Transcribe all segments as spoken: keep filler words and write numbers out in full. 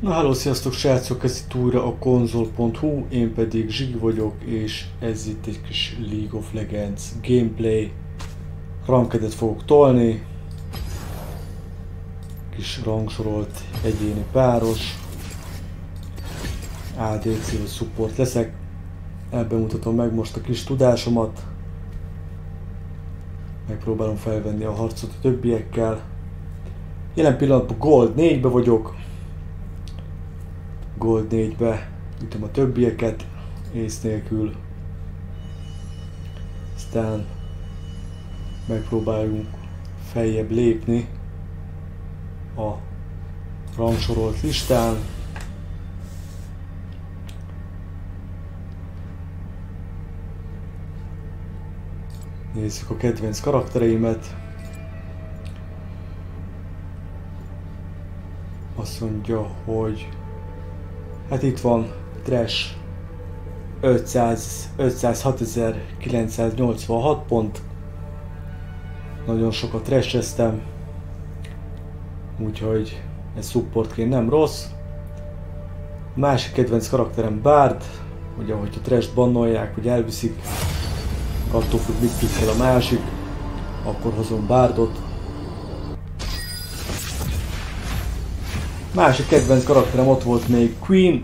Na halló, sziasztok srácok, ez itt újra a konzol pont hu, én pedig Zsigi vagyok, és ez itt egy kis League of Legends gameplay. Rankedet fogok tolni, kis rangsorolt egyéni páros, á dé cé vagy support leszek. Ebben mutatom meg most a kis tudásomat, megpróbálom felvenni a harcot a többiekkel. Jelen pillanatban Gold négybe vagyok. Gold négybe ütöm a többieket ész nélkül. Aztán megpróbáljunk feljebb lépni a rangsorolt listán. Nézzük a kedvenc karaktereimet. Azt mondja, hogy hát itt van Trash ötszázhatezer-kilencszáznyolcvanhat pont. Nagyon sokat trasheztem, úgyhogy ez supportként nem rossz. A másik kedvenc karakterem Bard, ugye ahogy a trash bannolják, hogy elviszik, attól függ mit pikkel a másik, akkor hozom Bardot. Másik kedvenc karakterem ott volt még Queen.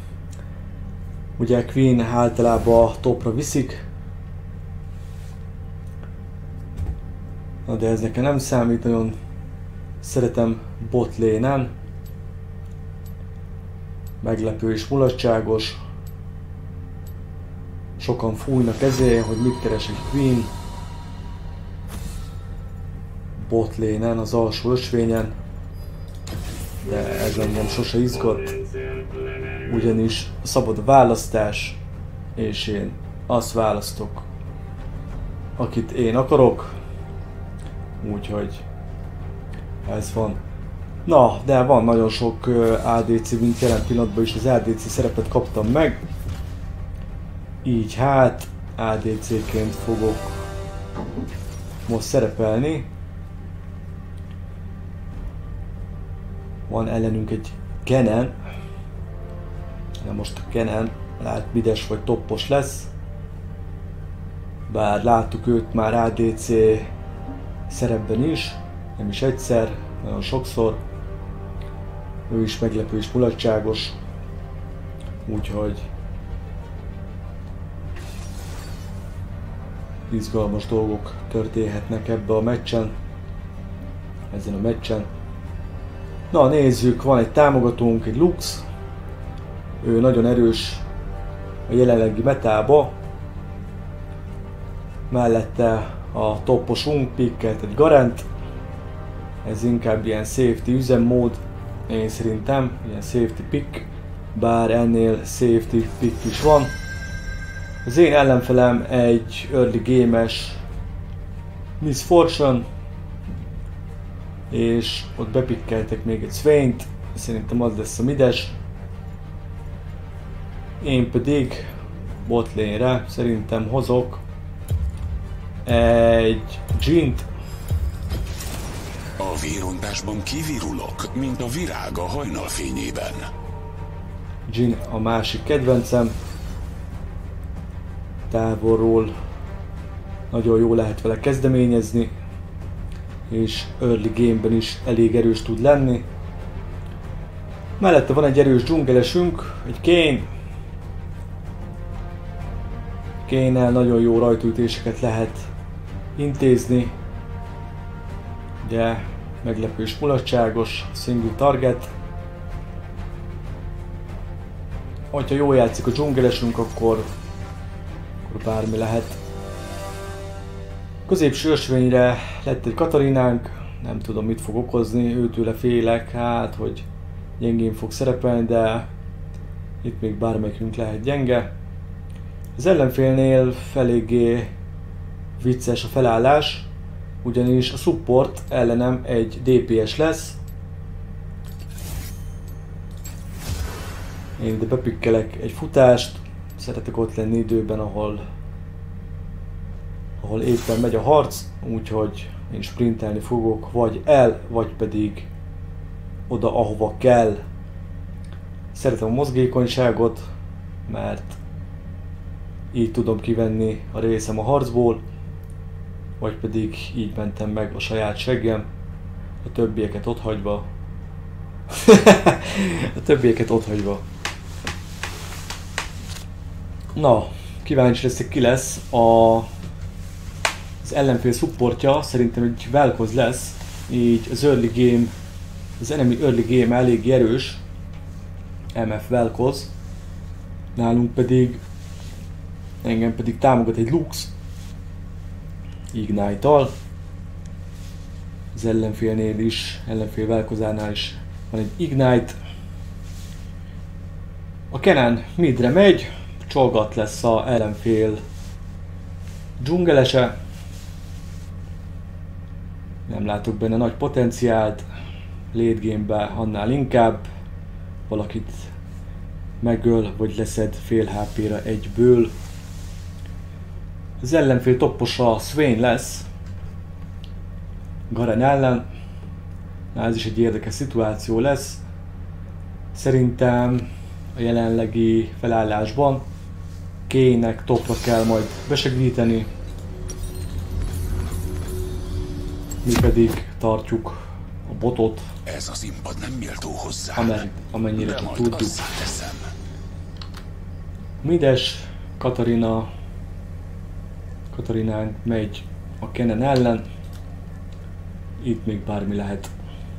Ugye Queen általában topra viszik. Na de ez nekem nem számít, nagyon szeretem bot lane-en. Meglepő és mulatságos. Sokan fújnak ezért, hogy mit keres egy Queen. Bot lane-en, az alsó ösvényen. De ez engem sose izgat, ugyanis szabad a választás, és én azt választok, akit én akarok, úgyhogy ez van. Na, de van nagyon sok á dé cé, mint jelen pillanatban is az á dé cé szerepet kaptam meg, így hát á dé cé-ként fogok most szerepelni. Van ellenünk egy Kennen, de most a Kennen lehet mides vagy toppos lesz, bár láttuk őt már á dé cé szerepben is, nem is egyszer, nagyon sokszor. Ő is meglepő és mulatságos, úgyhogy izgalmas dolgok történhetnek ebbe a meccsen, ezen a meccsen. Na nézzük, van egy támogatónk, egy Lux. Ő nagyon erős a jelenlegi metába. Mellette a topposunk pikkelt egy Garant. Ez inkább ilyen safety üzemmód, én szerintem, ilyen safety pick. Bár ennél safety pick is van. Az én ellenfelem egy early game-es Miss Fortune. És ott bepikkeltek még egy Swaint, szerintem az lesz a mides. Én pedig botlane-re szerintem hozok egy Jhin-t. A vérontásban kivirulok, mint a virág a hajnalfényében. Jhin a másik kedvencem. Távolról nagyon jó lehet vele kezdeményezni, és early game-ben is elég erős tud lenni. Mellette van egy erős dzsungelesünk, egy Kayn. Kaynnel nagyon jó rajtaütéseket lehet intézni. Ugye meglepő és mulatságos, single target. Hogyha jól játszik a dzsungelesünk, akkor, akkor bármi lehet. Középső ösvényre lett egy Katarinánk, nem tudom mit fog okozni, őtőle félek, hát hogy gyengén fog szerepelni, de itt még bármelyikünk lehet gyenge. Az ellenfélnél eléggé vicces a felállás, ugyanis a support ellenem egy dé pé es lesz. Én ide bepikkelek egy futást, szeretek ott lenni időben, ahol ahol éppen megy a harc, úgyhogy én sprintelni fogok, vagy el, vagy pedig oda, ahova kell. Szeretem a mozgékonyságot, mert így tudom kivenni a részem a harcból, vagy pedig így mentem meg a saját seggem, a többieket otthagyva. a többieket otthagyva. Na, kíváncsi leszek, ki lesz a, az ellenfél supportja. Szerintem egy Vel'Koz lesz, így az early game, az enemy early game elég erős, em ef Vel'Koz. Nálunk pedig, engem pedig támogat egy Lux Ignite-tal. Az ellenfélnél is, ellenfél Vel'Kozánál is van egy Ignite. A Kennen midre megy, Cho'Gath lesz a ellenfél dzsungelese. Nem látok benne nagy potenciált, late game-be annál inkább. Valakit megöl, vagy leszed fél há pé-re egyből. Az ellenfél topposa Swain lesz Garen ellen. Na, ez is egy érdekes szituáció lesz. Szerintem a jelenlegi felállásban Kayn-nek topra kell majd besegíteni. Mi pedig tartjuk a botot. Ez a színpad nem méltó hozzá. Amer, amennyire de majd tudjuk. azzá teszem. Mides, Katarina, Katarinán megy a Kennen ellen. Itt még bármi lehet.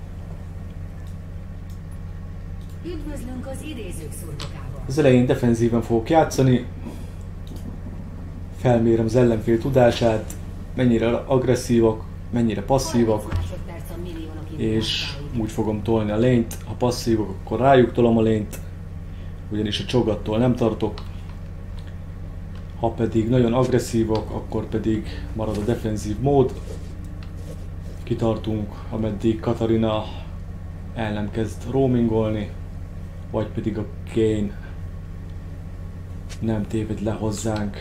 Üdvözlünk az idézők szurkokában. Az elején defenzíven fogok játszani. Felmérem az ellenfél tudását, mennyire agresszívak, mennyire passzívak, és úgy fogom tolni a lényt. Ha passzívak, akkor rájuk tolom a lényt, ugyanis a Cho'Gath-tól nem tartok. Ha pedig nagyon agresszívak, akkor pedig marad a defenzív mód. Kitartunk, ameddig Katarina el nem kezd roamingolni, vagy pedig a Kayn nem téved le hozzánk.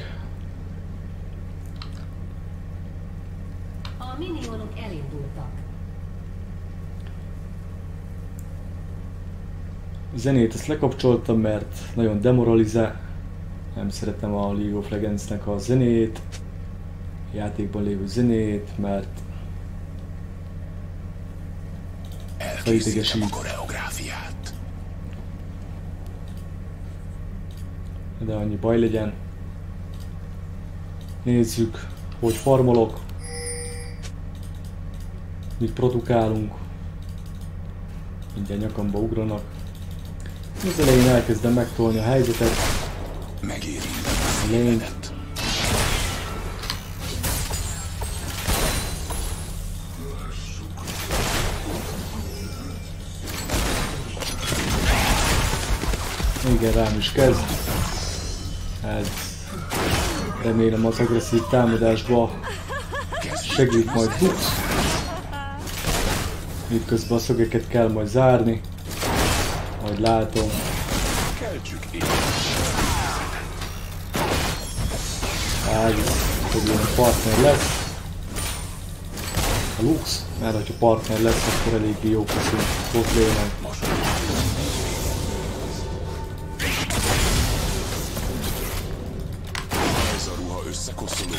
A minionok elindultak. A zenét ezt lekapcsoltam, mert nagyon demoralizál. Nem szeretem a League of Legends-nek a zenét, a játékban lévő zenét, mert Elkészítem a koreográfiát. De annyi baj legyen. Nézzük, hogy farmolok, mit produkálunk. Mindjárt nyakamba ugranak. Az elején elkezdem megtolni a helyzetet. Megérintem a lényt. Igen, rám is kezd. Ez remélem az agresszív támadásba segít majd Lux. Itt közben a szögeket kell majd zárni. Majd látom. Ez hogy ilyen partner lesz. A Lux, mert hogyha partner lesz, akkor eléggé jó leszünk ott lének. Összekoszoló.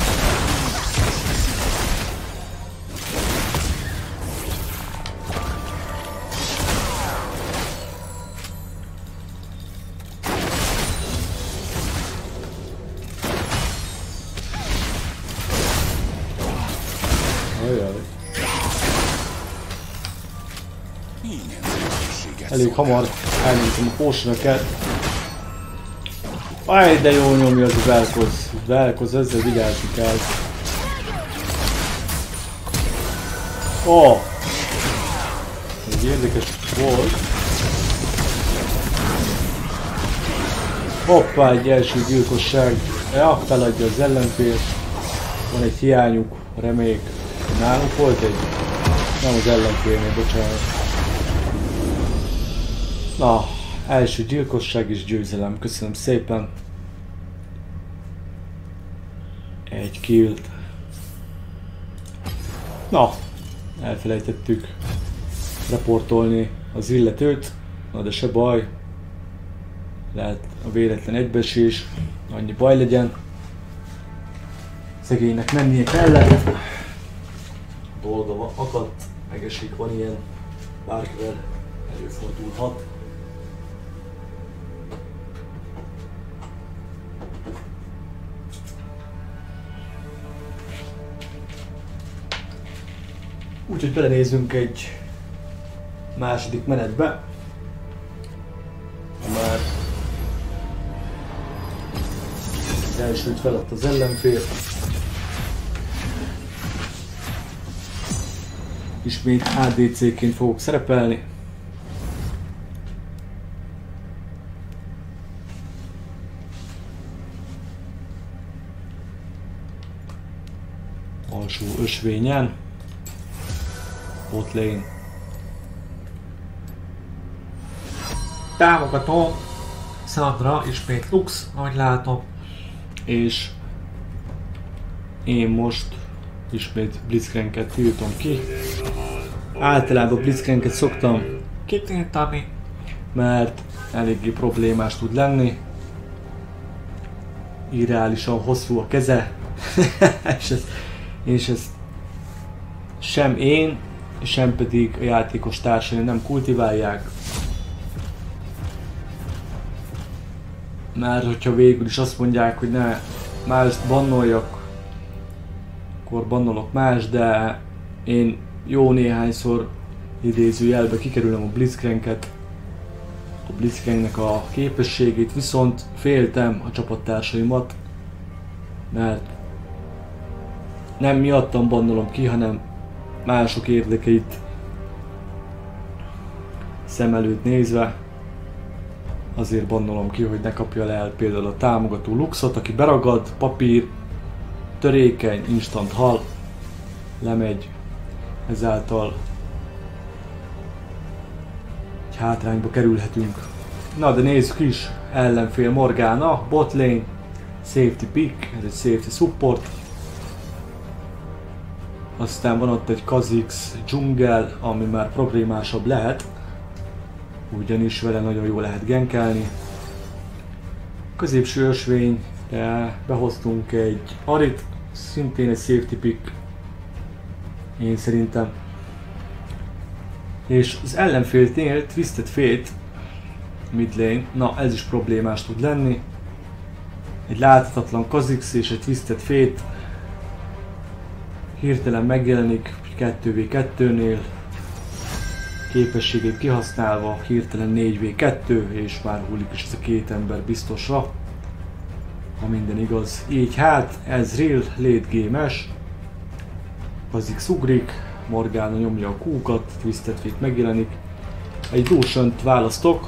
Ajaj. Elég hamar elmentem a potionokat. Aj, de jó nyomja az a Vel'Koz. Vel'Koz, ezzel vigyázni kell. Ó! Oh. Ez érdekes volt. Hoppá, egy első gyilkosság. Ja, feladja az ellenfél. Van egy hiányuk, remék. Nálunk volt egy. Nem az ellenfélnél, bocsánat. Na, első gyilkosság és győzelem. Köszönöm szépen. Egy killt. Na, elfelejtettük reportolni az illetőt. Na de se baj. lehet a véletlen egybeesés, annyi baj legyen. Szegénynek mennie kellett. Dolga akadt, megesik, van ilyen, bárkivel előfordulhat. Úgyhogy belenézünk egy második menetbe. Már az elsőt feladta az ellenfél. Ismét á dé cé-ként fogok szerepelni. Alsó ösvényen. Bot lane. Támogatom Sandra, ismét Lux, ahogy látom. És én most ismét Blitzcranket tiltom ki. Általában Blitzcranket szoktam kitiltani, mert eléggé problémás tud lenni. Irreálisan hosszú a keze. és, ez, és ezt sem én, sem pedig a játékos társai nem kultiválják. Mert hogyha végül is azt mondják, hogy ne mást bannoljak, akkor bannolok más, de én jó néhányszor idézőjelbe kikerülöm a Blitzcranket, a Blitzcranknek a képességét, viszont féltem a csapattársaimat, mert nem miattam bannolom ki, hanem mások érdekeit szem előtt nézve azért bannolom ki, hogy ne kapja le el például a támogató Luxot, aki beragad, papír, törékeny, instant hal, lemegy, ezáltal egy hátrányba kerülhetünk. Na de nézzük is, ellenfél Morgana, botlane, safety pick, ez egy safety support. Aztán van ott egy Kha'Zix dzsungel, ami már problémásabb lehet, ugyanis vele nagyon jól lehet gankelni. Középső ösvényre behoztunk egy Arit, szintén egy safety pick, én szerintem. És az ellenfélnél Twisted Fate mid lane, na ez is problémás tud lenni. Egy láthatatlan Kha'Zix és egy Twisted Fate hirtelen megjelenik kettő vé kettőnél, képességét kihasználva hirtelen négy vé kettő, és már hullik is ez a két ember biztosra, ha minden igaz. Így hát, ez real late game-es, Kha'Zix ugrik, Morgana nyomja a Q-kat, Twisted Fate megjelenik. Egy Luciant választok,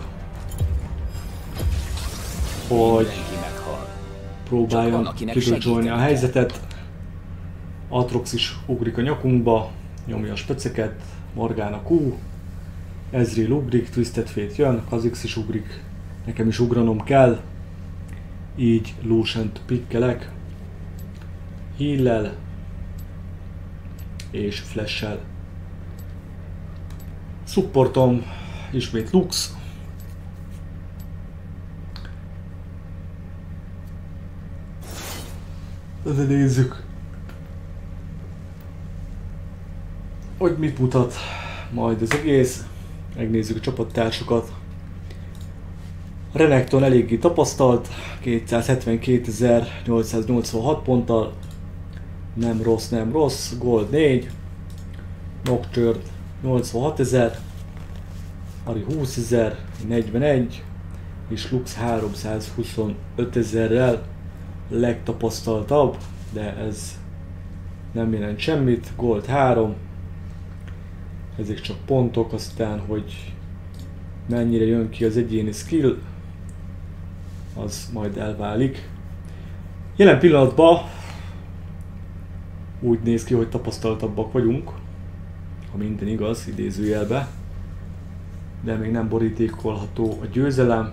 hogy próbáljon kidodge-olni a helyzetet. Aatrox is ugrik a nyakunkba, nyomja a speceket, Morgana Q, Ezreal ugrik, Twisted Fate jön, Kha'Zix is ugrik, nekem is ugranom kell, így Luciant pikkelek, heal-lel és flash-sel. Supportom ismét Lux. De nézzük, hogy mit mutat majd az egész. Megnézzük a csapattársukat. Renekton eléggé tapasztalt, kétszázhetvenkétezer-nyolcszáznyolcvanhat ponttal. Nem rossz, nem rossz. Gold négy. Nocturne nyolcvanhatezer. Ari húszezer, negyvenegy. És Lux háromszázhuszonötezerrel legtapasztaltabb, de ez nem jelent semmit. Gold három. Ezek csak pontok, aztán hogy mennyire jön ki az egyéni skill, az majd elválik. Jelen pillanatban úgy néz ki, hogy tapasztaltabbak vagyunk, ha minden igaz, idézőjelbe, de még nem borítékolható a győzelem.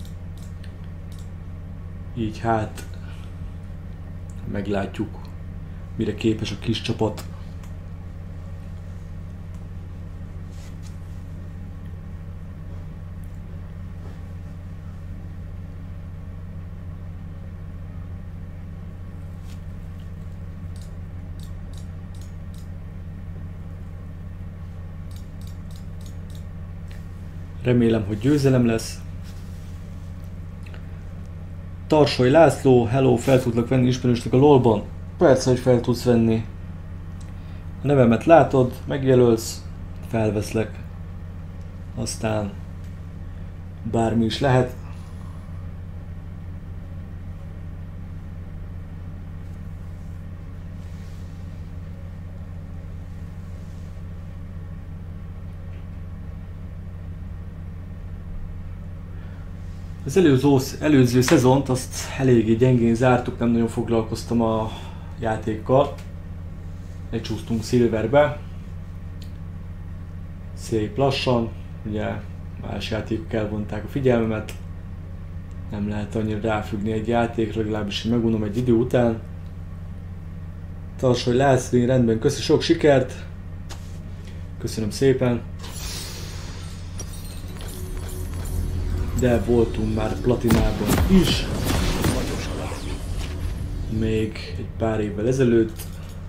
Így hát meglátjuk, mire képes a kis csapat. Remélem, hogy győzelem lesz. Tarsoly László, hello, fel tudlak venni ismerősnek a lolban? Persze, hogy fel tudsz venni. A nevemet látod, megjelölsz, felveszlek. Aztán bármi is lehet. Az előző, előző szezont azt eléggé gyengén zártuk, nem nagyon foglalkoztam a játékkal. Lecsúsztunk Silverbe. Szép lassan, ugye más játékok elvonták a figyelmemet. Nem lehet annyira ráfüggni egy játékra, legalábbis én megunom egy idő után. Tarsoly László, rendben, köszi, sok sikert! Köszönöm szépen! De voltunk már platinában is, még egy pár évvel ezelőtt,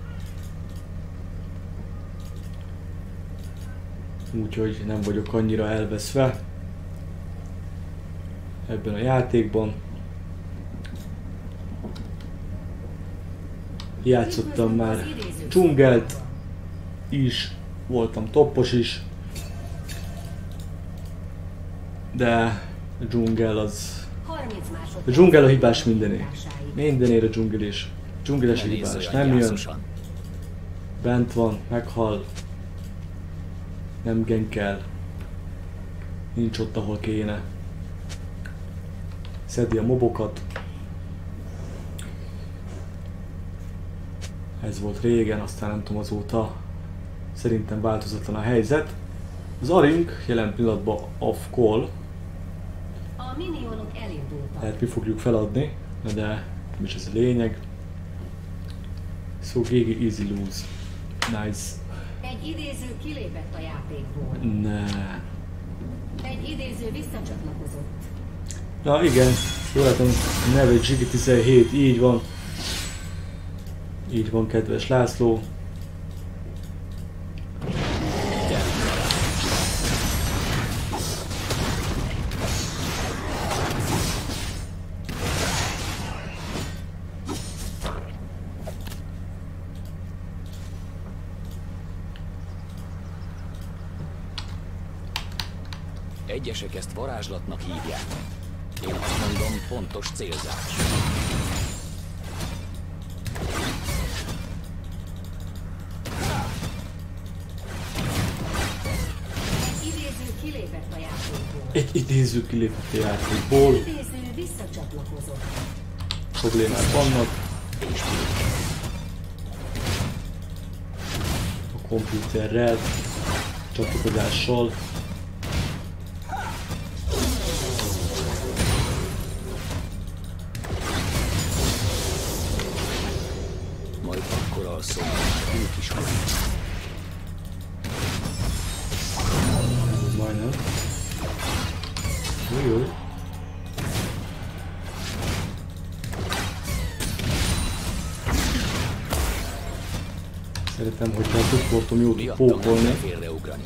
úgyhogy nem vagyok annyira elveszve ebben a játékban. Játszottam már dzsungelt is, voltam toppos is, de a dzsungel az... A dzsungel a hibás mindené. Mindenért a dzsungel is. Dzsungeles a hibás. Nem jön. Bent van, meghal. Nem genkel. Nincs ott, ahol kéne. Szedi a mobokat. Ez volt régen, aztán nem tudom azóta. Szerintem változatlan a helyzet. Az Arink jelen pillanatban off call. A minionok elindultak. Hát mi fogjuk feladni, de nem is ez a lényeg. So gé gé easy lose. Nice. Egy idéző kilépett a játékból. Ne. Egy idéző visszacsatlakozott. Na igen, jól látom, neve Zsigi tizenhét, így van. Így van, kedves László. Egyesek ezt varázslatnak hívják. Én azt mondom, pontos célzás. Egy idéző kilépett a játékból. Egy idéző kilépett a játékból. Egy idéző visszacsatlakozott. Problémák vannak. A komputerrel, csatlakozással. Majd akkor alszom, ők is van. Majdnem. Jó, jó. Szeretem, hogyha a supportom jól tud pókolni. Félreugrani.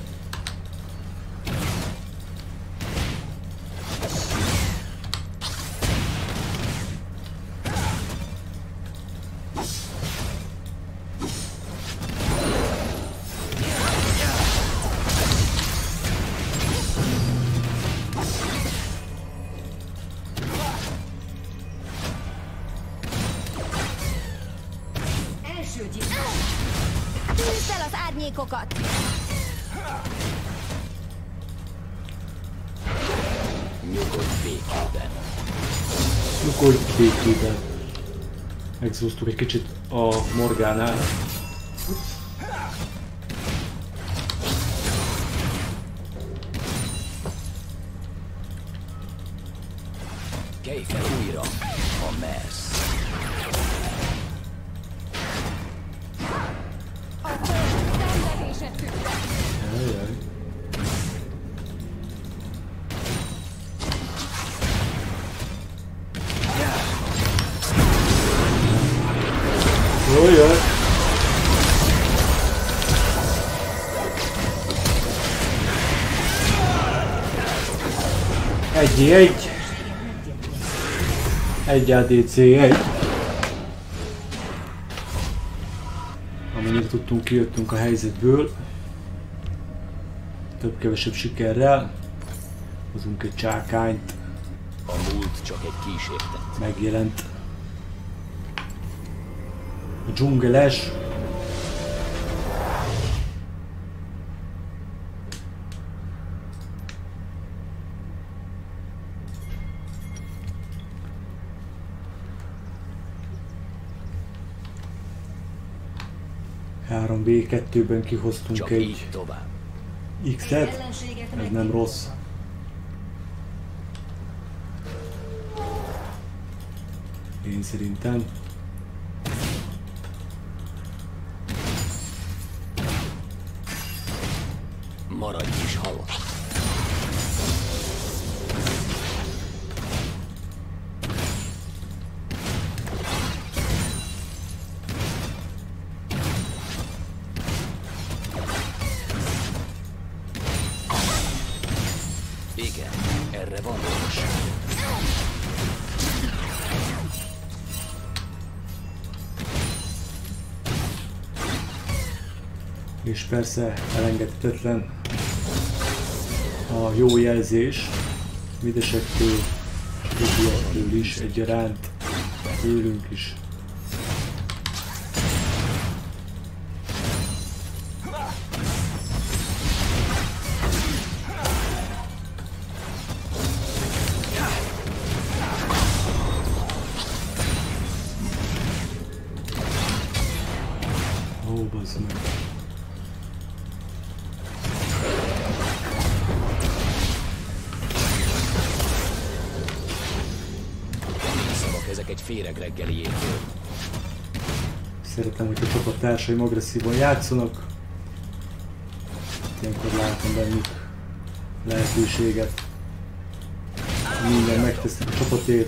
Első gyilkos. Tűzd el az árnyékokat! Nyugodj békében. Nyugodj békében. Megzúztuk egy kicsit a Morgánál. Kelj fel újra, ha mersz. A föld szenvedése tükre! Ajaj. Ajaj. egy egy. egy á dé cé egy. Amennyire tudtunk, kijöttünk a helyzetből. Több-kevesebb sikerrel. Hozunk egy csákányt. A múlt csak egy kísértet. Megjelent a dzsungeles. három bé kettőben kihoztunk Csak egy így tovább. X-et, ez nem rossz. Én szerintem. Maradj is halott. Igen, erre van orvos. És persze elengedhetetlen a jó jelzés videsektől, többiektől is egyaránt, tőlünk is. Ó, bazd meg. Ezek egy féreg reggeliétől. Szeretem, hogy a csapattársaim agresszívan játszanak. Ilyenkor látom bennük lehetőséget. Minden megtesznek a csapatért.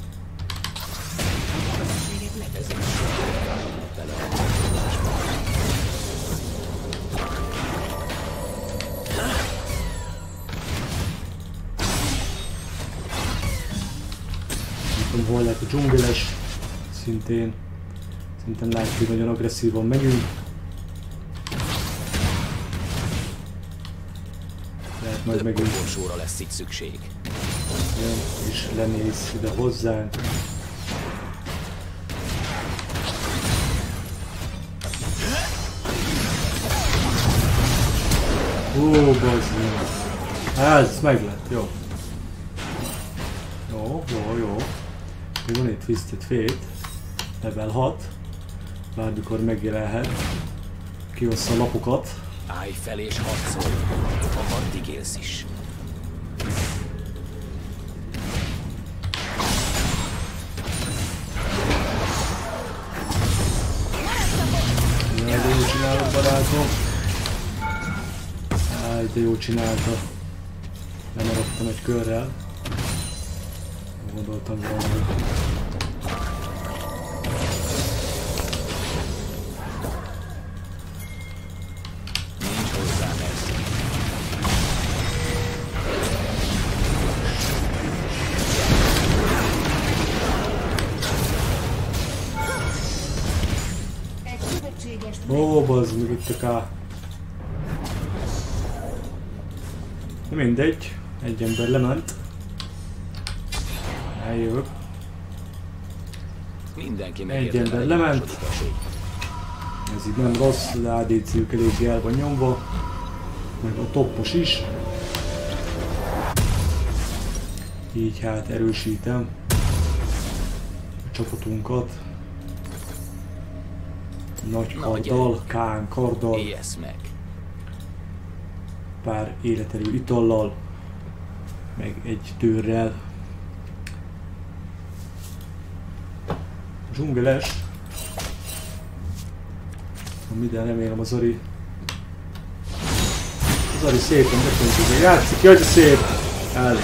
Hol lehet a dzsungeles, szintén. Szerintem látjuk, hogy nagyon agresszívan megyünk. Lehet majd megint Több lesz itt szükség. jön, és lenéz ide hozzánk. Ó, bazd meg. Ez meg lett, jó. Jó, jó, jó. Még van egy Twisted Fate, level hat, bármikor megjelenhet, kihozza a lapokat. Állj fel és harcolj, ha addig élsz is. Jaj, de jó csinálod, barátom. Jaj, de jó csinálta. Lemaradtam egy körrel. Gondoltam volna, hogy... Nincs hozzá ez. Egy szövetséges Ó, bazd meg itt a K. Mindegy, egy ember lement. Eljövök. Mindenki Egy megérte ember egy lement. második esélyt. Ez így nem rossz, de á dé cé-ük eléggé el van nyomva. Meg a toppos is. Így hát erősítem a csapatunkat. Nagy karddal, Kán karddal, Éjesz meg. pár életerő itallal, meg egy tőrrel. Dzsungeles. Minden remélem a Zari. A Zari szépen beköntőző játszik, jaj de szép! Ez.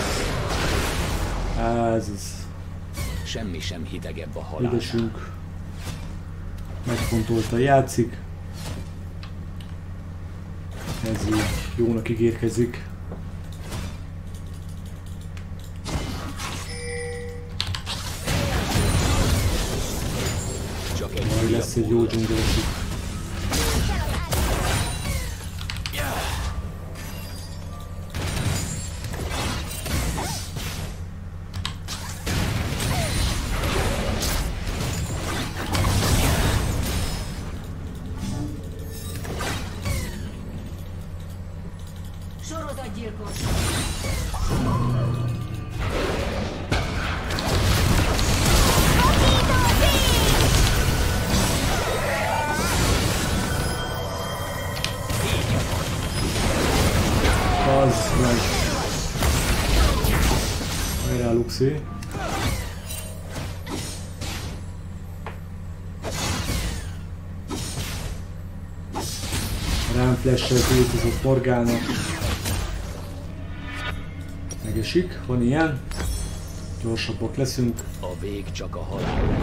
Ez az. Semmi sem hidegebb a halálnál. Édesünk. Megfontoltan játszik. Ez így jónak ígérkezik. lesz egy jó dzsungelesük. Sorozatgyilkos. Az meg. Erre Luxi. Rám flash-sel kultozott Morgana. Megesik, van ilyen. Gyorsabbak leszünk. A vég csak a halál.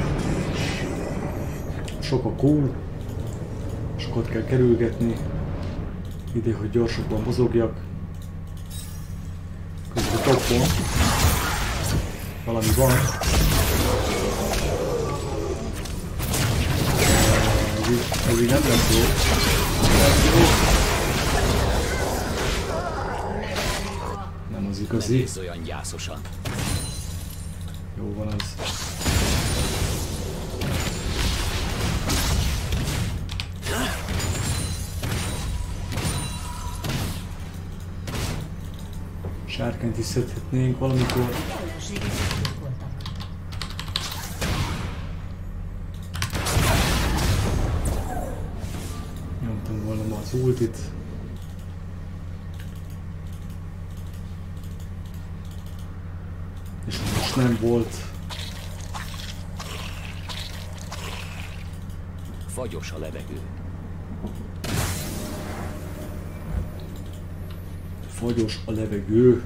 Sok a kú. Sokat kell kerülgetni. Ide, hogy gyorsabban mozogjak. Közben topon. Valami van. Ez így, ez így nem lesz jó. Nem az igazi. Nehéz olyan gyászosan. Jó van az. Sárkányt is szedhetnénk valamikor. Nyomtam volna ma az ultit. És most nem volt. Fagyos a levegő. Fagyos a levegő.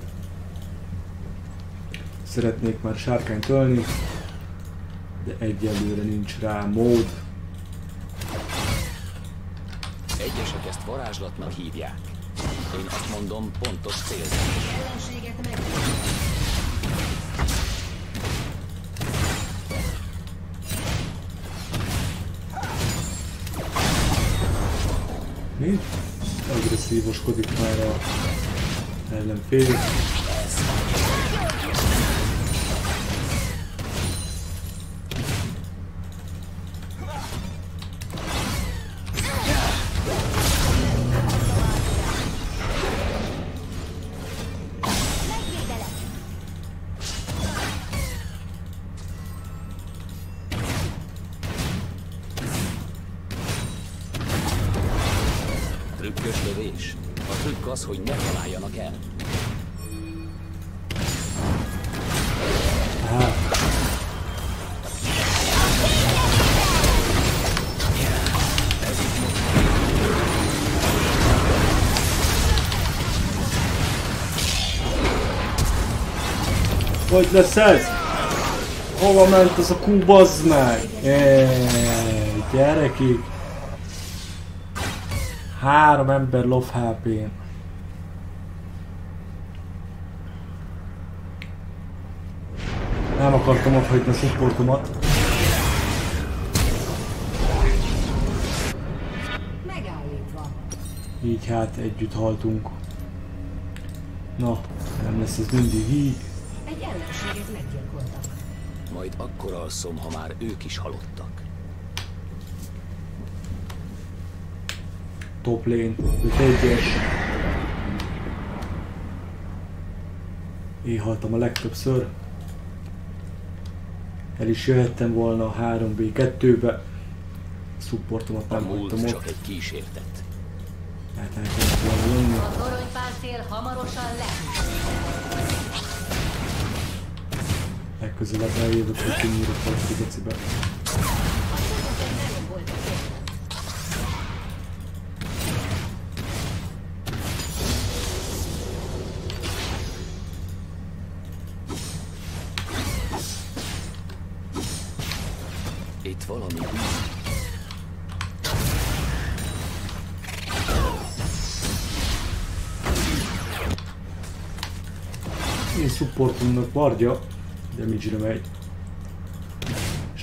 Szeretnék már sárkányt ölni, de egyelőre nincs rá mód. Egyesek ezt varázslatnak hívják. Én azt mondom, pontos célzás. Ellenséget meg. Mi? Agresszívoskodik már a ellenfél. Trükkös lövés. A trükk az, hogy ne találjanak el. Aha. Hogy lesz ez? Hova ment az a kú, bazd meg? Ejjjj, gyerekik! Három ember lov há pén. Nem akartam otthagyni a supportomat. Megállítva. Így hát együtt haltunk. Na, nem lesz ez mindig így. Egy ellenséget meggyilkoltak. Majd akkor alszom, ha már ők is halottak. Top lane, öt egyes. Én haltam a legtöbbször. El is jöhettem volna a három bé kettőbe. Supportomat A nem hagytam múlt csak ott. egy kísértet. Hát el kellett volna jönni. A toronypáncél hamarosan lesz. Legközelebb eljövök, hogy kinyírok valaki gecibe. A közösen nem volt a kérdés. Itt valami új. Én supportunknak Bardja, damage-re megy.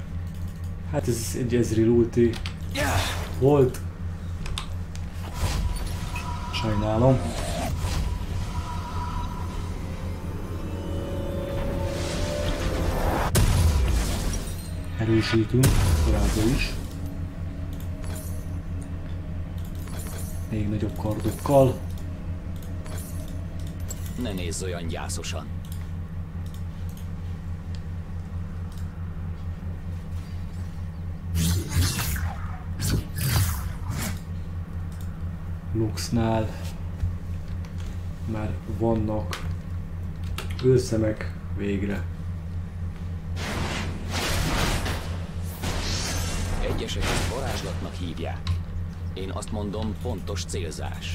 Hát ez egy Ezreal ulti volt. Sajnálom. Erősítünk továbbra is. Még nagyobb kardokkal. Ne nézz olyan gyászosan. Luxnál már vannak őszemek végre. Egyesek ezt varázslatnak hívják. Én azt mondom, pontos célzás.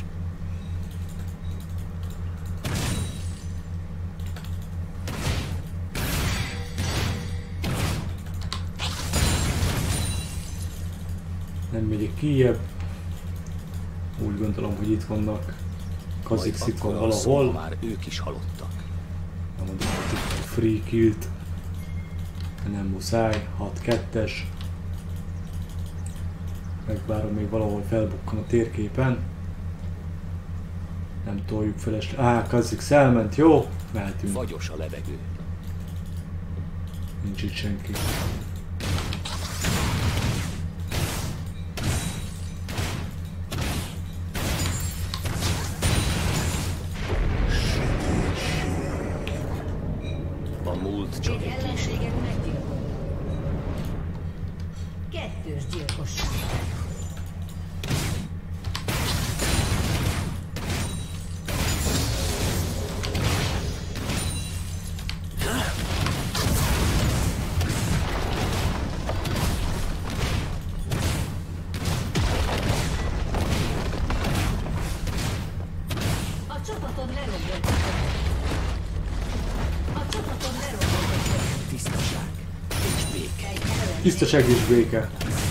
Nem megyek kijebb. Úgy gondolom, hogy itt vannak Kha'Zix-ikon Majd akkor alszol, valahol. ha már ők is halottak. Nem mondom, hogy free killt. Nem muszáj. hat kettes. Megvárom, még valahol felbukkan a térképen. Nem toljuk felesle. Á, Kha'Zix elment, jó? Mehetünk. Fagyos a levegő. Nincs itt senki. A múlt csak Egy egy ellenséget meggyilkolt. Kettős gyilkosság. Tisztaság és béke.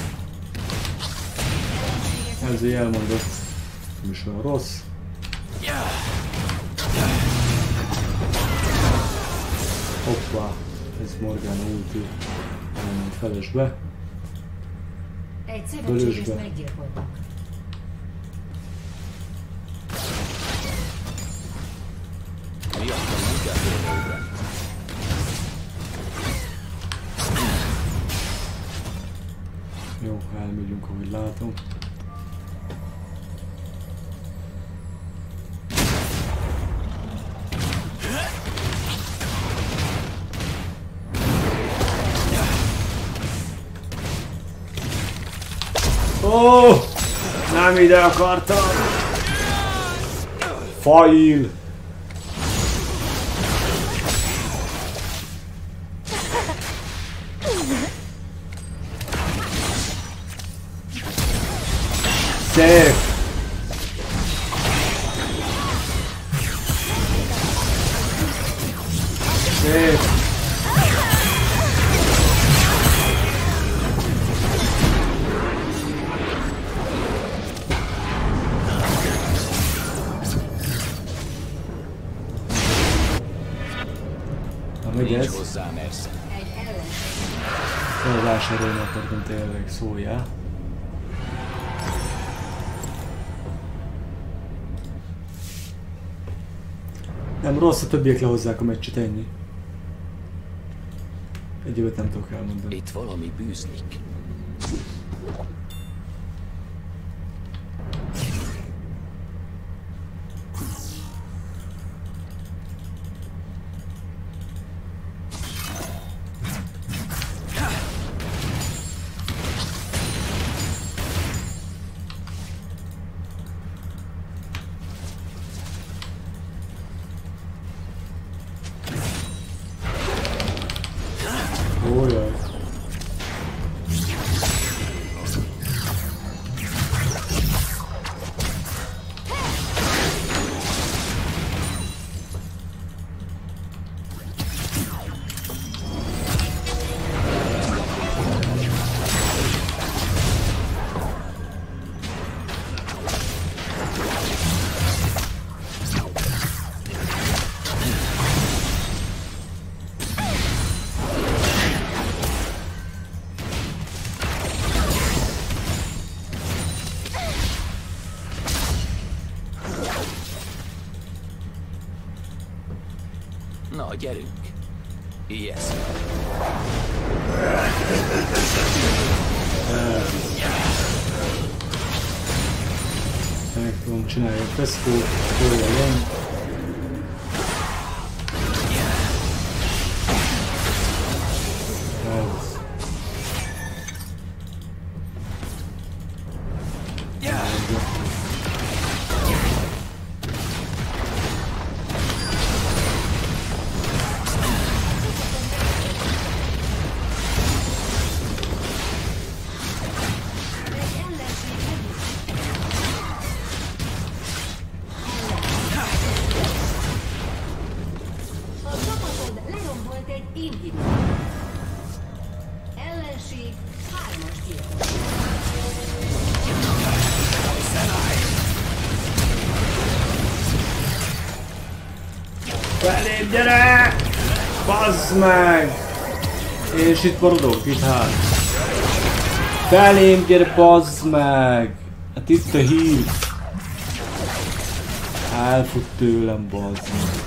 Ezzel elmondott. Nem is olyan rossz. Hoppá, ez Morgana ulti. Elment felesbe. Egy szövetséges meggyilkoltak. Miattam nem kell félreugrani. Jó, elmegyünk, ahogy látom. Ó, oh, nem ide akartam! Fail! Szép! Szép! Még Nincs ez? hozzá mersze. Egy ellen. Felvásárolni akartam tényleg, szóljál. Nem rossz, a többiek lehozzák a meccset, ennyi. Egy évet nem tudok elmondani. Itt valami bűzlik. Ójaj. Na, gyerünk. Ilyeszt. Meg tudom csinálni a feszkót, hol legyen. Ez. A csapatod lerombolt egy inhibit. Ellenség hármas gyilkos. Felém, gyere! Bazd meg! És itt maradok, itt hát. Felém, gyere, bazd meg! Hát itt a hív. Elfut tőlem, bazd meg.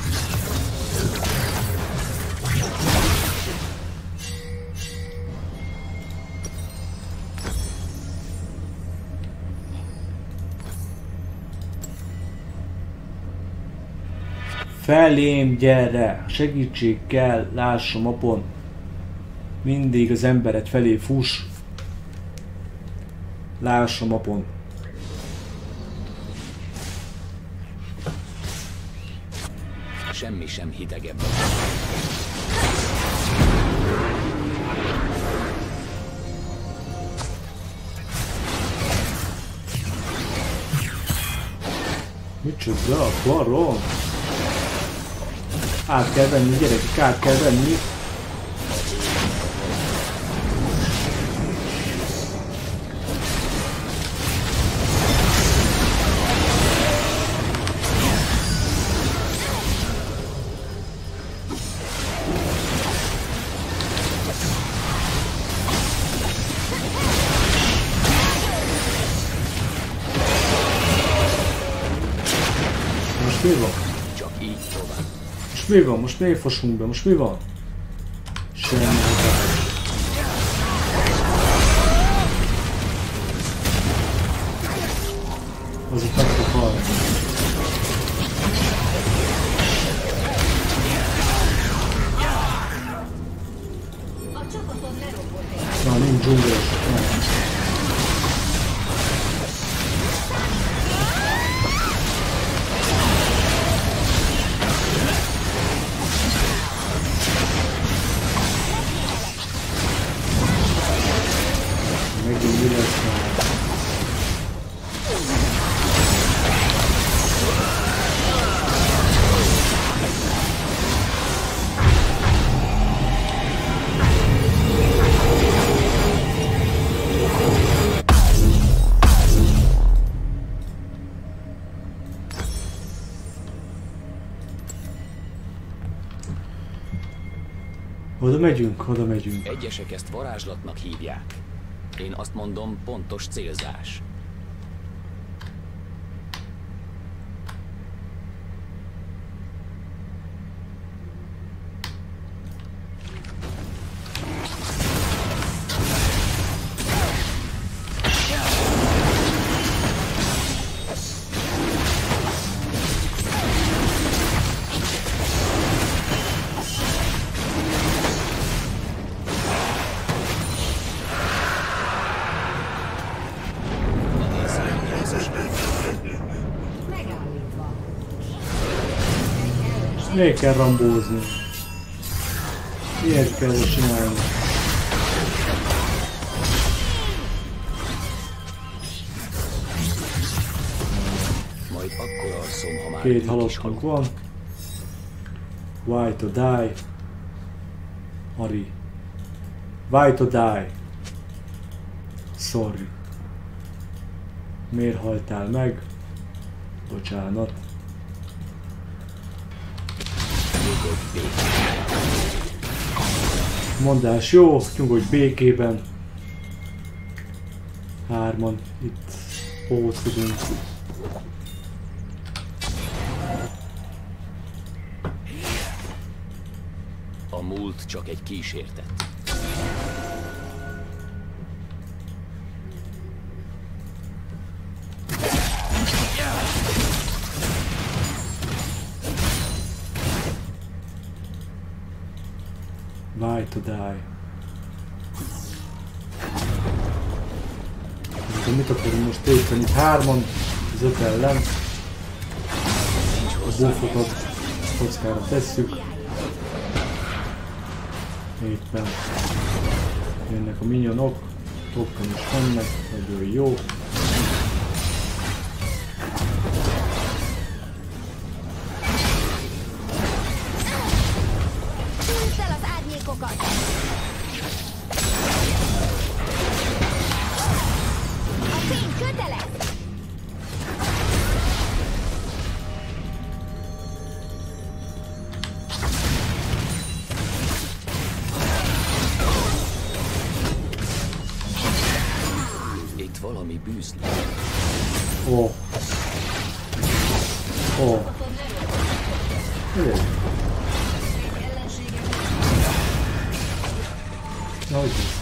Felém, gyere! Segítség kell, lássam a pont. Mindig az embered felé fuss. Lássam a pont. Semmi sem hidegebb. Micsoda, barom? Át kell venni, gyerekek, át kell venni. mi van? Csak így tovább. Most mi van? Most miért fosunk be? Most mi van? Semmi hatás. Az itt meg fog halni. A csapatod lerombolt egy Na, nincs dzsungeles. Megint mi lesz már? Oda megyünk, oda megyünk. Egyesek ezt varázslatnak hívják. Én azt mondom, pontos célzás. megállítva. Miért kell rambózni? Miért kell ezt csinálni? Majd akkor alszom, ha már Két ők is halottunk van. Why to die? Ari. Why to die? Sorry. Miért haltál meg? Bocsánat. Mondás jó, nyugodj békében. Hárman itt pózkodunk. A múlt csak egy kísértet. Why to die? De mit akarunk most téteni? Hárman, az öt ellen. A búfokat kockára tesszük. Éppen jönnek a minyonok, toppen is mennek, nagyon jó. Tűzd el az árnyékokat! A fény köteles! Itt valami bűzli. Ó. Ó. Jó. Na, hogy ez?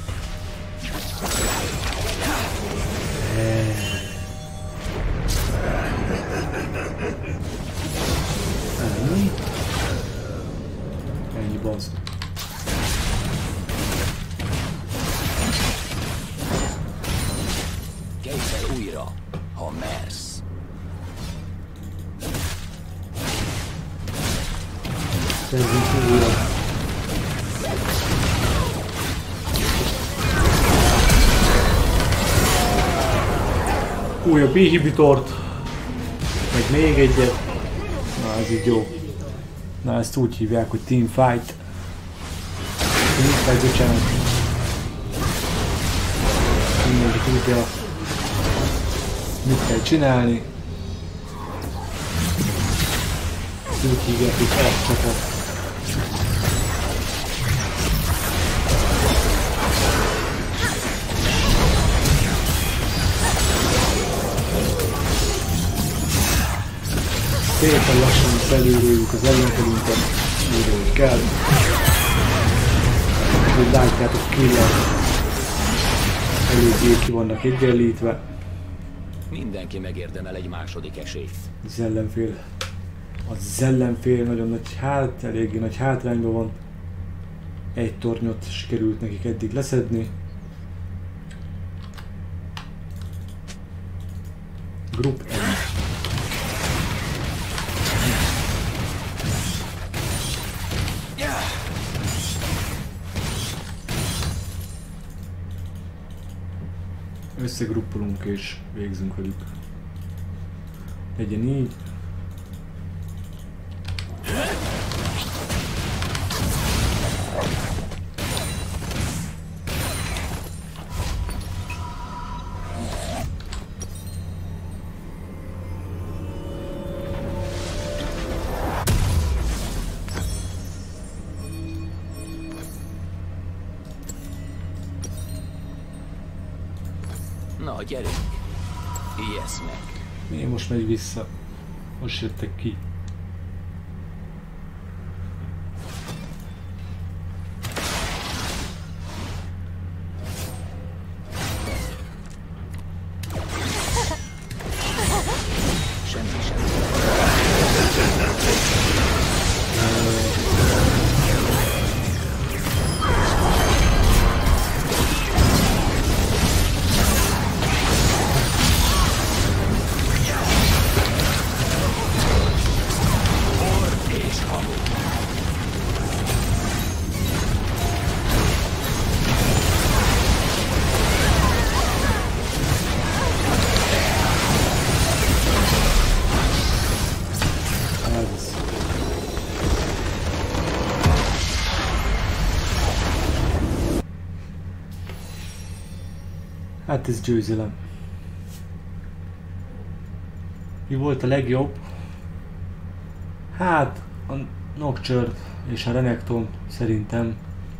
Ennyi. Ennyi bazd. Kelj fel újra, ha mersz. Kezdjünk újra. Újabb inhibitort, meg még egyet. Na ez így jó. Na ezt úgy hívják, hogy teamfight. Teamfight, bocsánat. Mindenki tudja, mit kell csinálni. Ezt úgy hívják, hogy elcsapat. Szépen lassan felülőjük az ellenfelünket, úgy, ahogy kell. Úgy látjátok, killek eléggé ki vannak egyenlítve. Mindenki megérdemel egy második esélyt. Az ellenfél, az ellenfél nagyon nagy hát, eléggé nagy hátrányban van. Egy tornyot sikerült nekik eddig leszedni. Group N. Összegruppolunk és végzünk velük. Legyen így. Na, gyerünk! Ijedsz meg! Én most megy vissza. Most jöttek ki. Semmi sem. Hát ez győzelem. Mi volt a legjobb? Hát a Nocturne és a Renekton szerintem.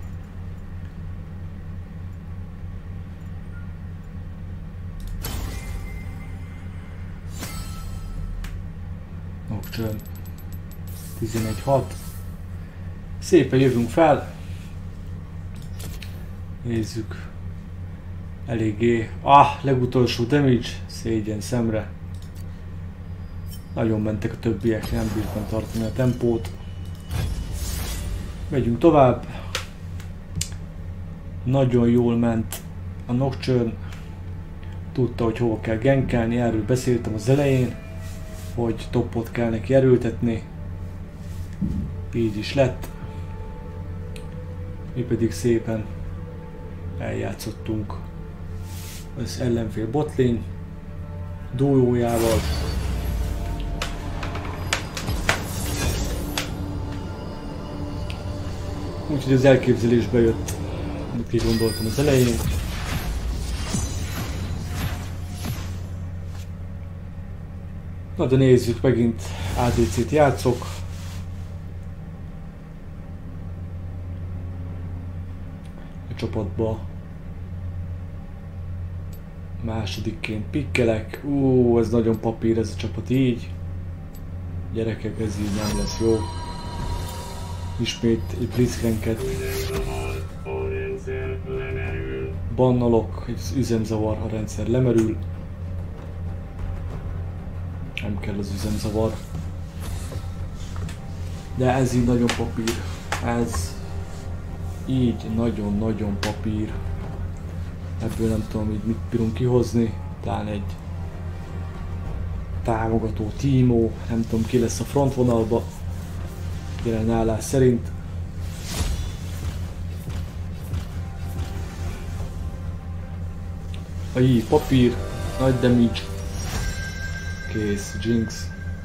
Nocturne tizenegy hat. Szépen jövünk fel. Nézzük. Eléggé. Ah, legutolsó damage. Szégyen szemre. Nagyon mentek a többiek, nem bírtam tartani a tempót. Megyünk tovább. Nagyon jól ment a Nocturne. Tudta, hogy hova kell gankelni, erről beszéltem az elején, hogy topot kell neki erőltetni. Így is lett. Mi pedig szépen eljátszottunk az ellenfél botlane dújójával. Úgyhogy az elképzelésbe jött, amit ki gondoltam az elején. Na de nézzük, megint á dé cét játszok. A csapatba másodikként pikkelek. Ú, ez nagyon papír ez a csapat így. Gyerekek, ez így nem lesz jó. Ismét egy Blitzcranket bannolok, egy üzemzavar, a rendszer lemerül. Nem kell az üzemzavar. De ez így nagyon papír. Ez így nagyon-nagyon papír. Ebből nem tudom így mit bírunk kihozni. Talán egy támogató Timo, nem tudom ki lesz a frontvonalba. Jelen állás szerint. A J papír, nagy damage. Kész, Jinx.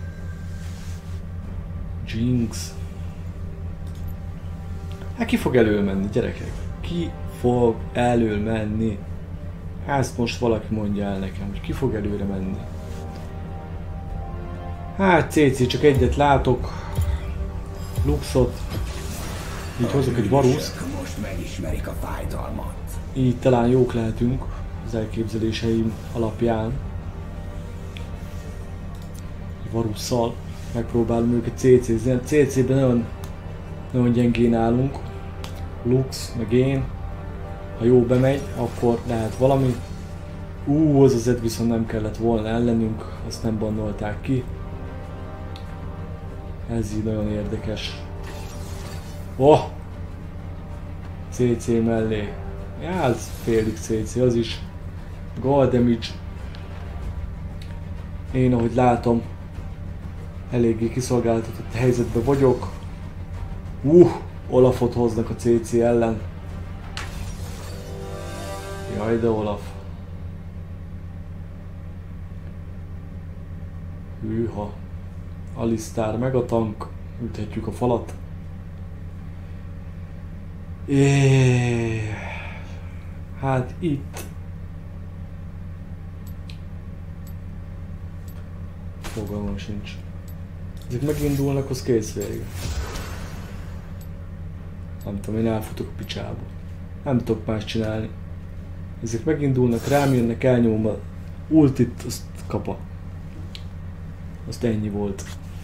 Jinx. Hát ki fog elől menni, gyerekek? Ki fog elől menni? Ezt most valaki mondja el nekem, hogy ki fog előre menni. Hát cé cé, csak egyet látok. Luxot. Így hozok egy Varuszt. Most megismerik a fájdalmat. Így talán jók lehetünk az elképzeléseim alapján. Varusszal. Megpróbálom őket cé cé-zni. A cé cé-ben nagyon, nagyon gyengén állunk. Lux, meg én. Ha jó bemegy, akkor lehet valami. Ú, az az Ed viszont nem kellett volna ellenünk, azt nem bannolták ki. Ez így nagyon érdekes. Oh! cé cé mellé. Ja, ez félig cé cé, az is. Gold damage. Én, ahogy látom, eléggé kiszolgáltatott helyzetben vagyok. Uh, Olafot hoznak a cé cé ellen. Jaj, de Olaf. Hűha. Alistar meg a tank. Üthetjük a falat. É... Hát itt... Fogalmam sincs. Ezek megindulnak, az kész vége. Nem tudom, én elfutok a picsába. Nem tudok más csinálni. Ezek megindulnak, rám jönnek, elnyomom a ultit, azt kapa. Azt ennyi volt.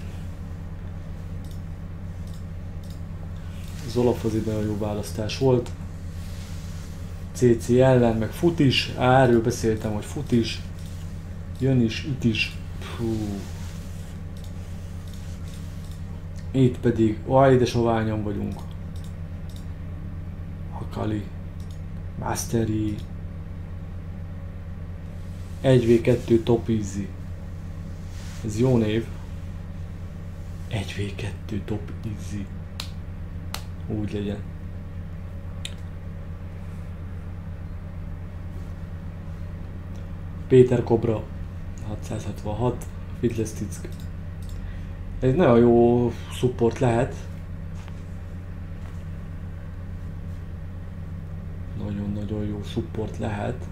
Az Olaf az egy nagyon jó választás volt. cé cé ellen, meg fut is. Á, erről beszéltem, hogy fut is. Jön is, üt is. Fú. Itt pedig, oj, de soványan vagyunk. Akali. Mastery. egy vé kettő top easy. Ez jó név. egy vé kettő top easy. Úgy legyen. Péter Kobra hatszázhatvanhat. Fiddlestick. Ez nagyon jó support lehet. Nagyon-nagyon jó support lehet.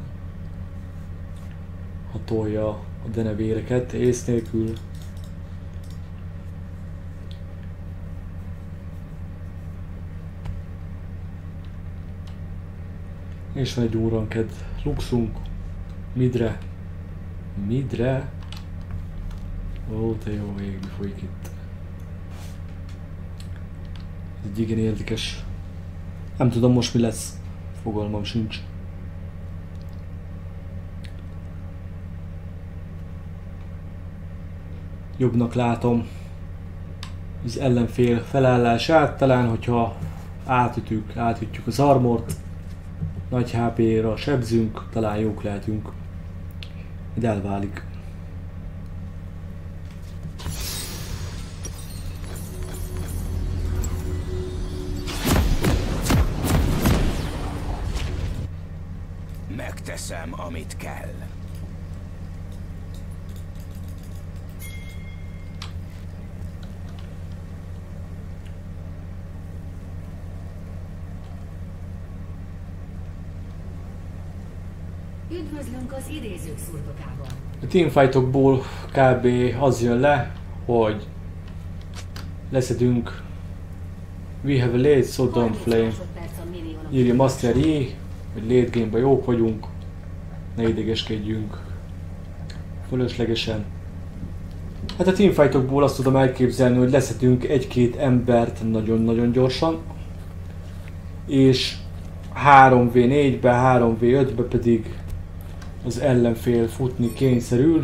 Ha tolja a denevéreket ész nélkül. És van egy óranked luxunk. Midre. Midre. Ó, te jó ég, mi folyik itt. Ez egy igen érdekes. Nem tudom most mi lesz. Fogalmam sincs. Jobbnak látom az ellenfél felállását, talán hogyha átütjük, átütjük az armort, nagy há pé-ra sebzünk, talán jók lehetünk. De elválik. Megteszem, amit kell. Üdvözlünk az idézők szurdokában. A teamfightokból kb. Az jön le, hogy leszedünk We have a late, so don't flame. Írja Master E, hogy late game-ben jók vagyunk, ne idegeskedjünk fölöslegesen. Hát a teamfightokból azt tudom elképzelni, hogy leszedünk egy-két embert nagyon-nagyon gyorsan, és három vé négybe, három vé ötbe pedig az ellenfél futni kényszerül.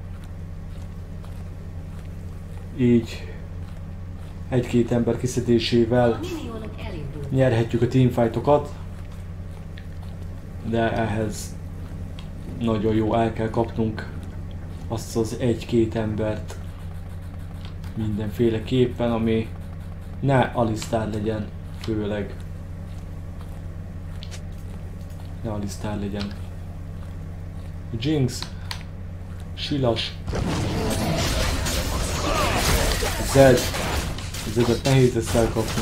Így egy-két ember kiszedésével nyerhetjük a teamfightokat, de ehhez nagyon jó, el kell kapnunk azt az egy-két embert mindenféleképpen, ami ne Alistar legyen, főleg ne Alistar legyen. Jinx, Silas, Zed, Zedet nehéz lesz elkapni.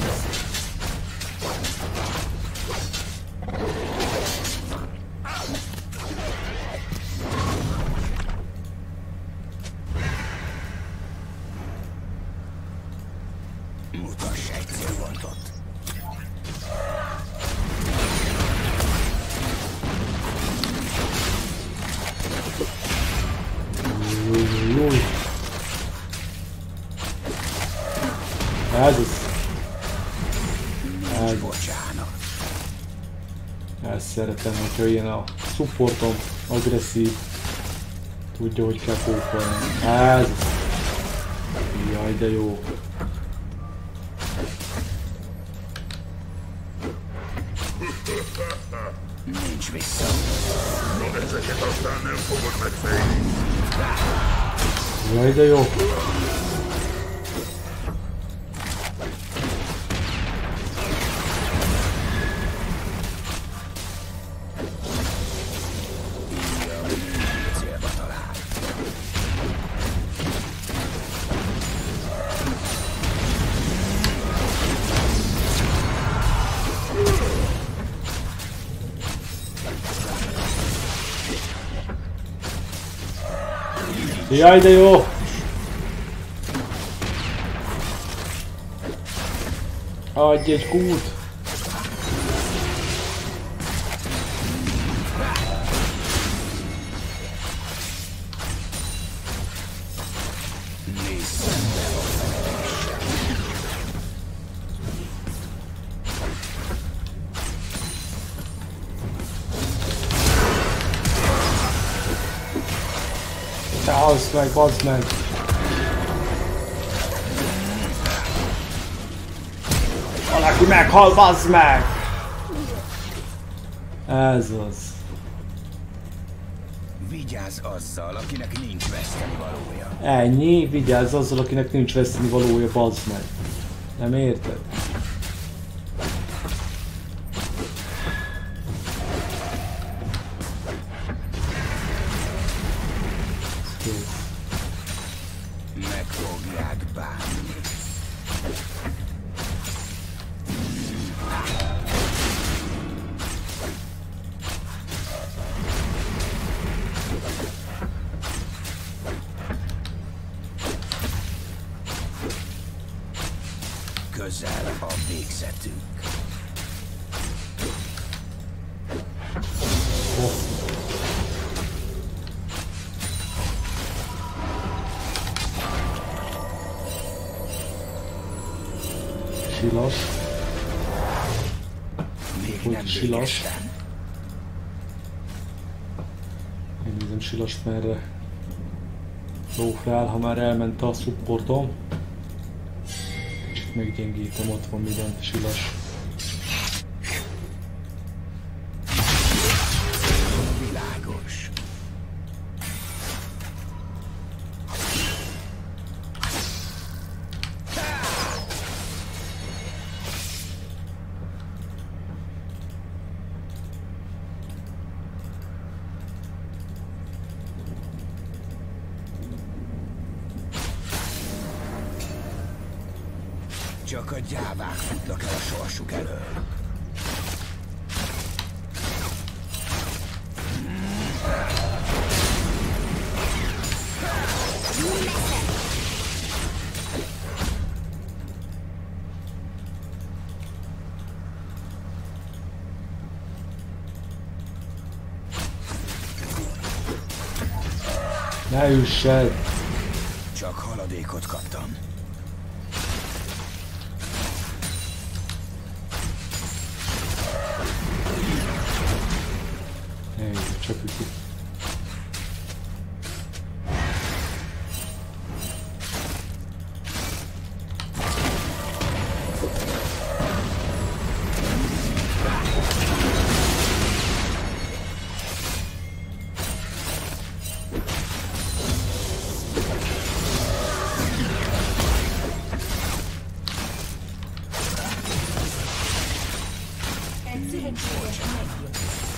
Mutass egy célpontot. Ez az. Ez. Bocsánat. Ezt szeretem, hogyha ilyen a supportom agresszív. Tudja, hogy kell pókolni. Ez az. Jaj, de jó. Nincs vissza. Na ezeket aztán nem fogod megfejni. Jaj, de jó. Célba talál. Jaj, de jó! Adj egy kút! Te meg, bazd meg! Valaki meghal, bazd meg! Ez az. Vigyázz azzal, akinek nincs veszteni valója. Ennyi, vigyázz azzal, akinek nincs veszteni valója, bazd meg. Nem érted? Meg fogják bánni. Közel a végzetünk. Silas. Még Hogy nem silas? végeztem. Én nézem Silast merre lófrál, ha már elment a supportom. Kicsit meggyengítem, ott van minden Silas. Világos. Csak a gyávák futnak el a sorsuk elől. Ne üssed! Csak haladékot kaptam. Ne, csak üti. Egy szövetséges megjött.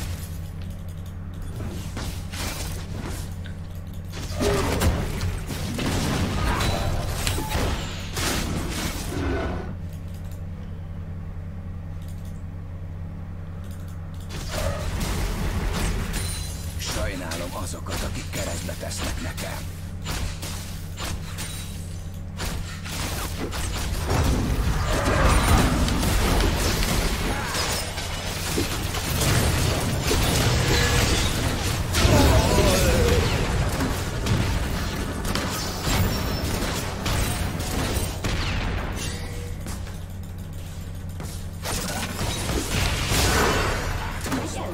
Sajnálom azokat, akik keresztbe tesznek nekem.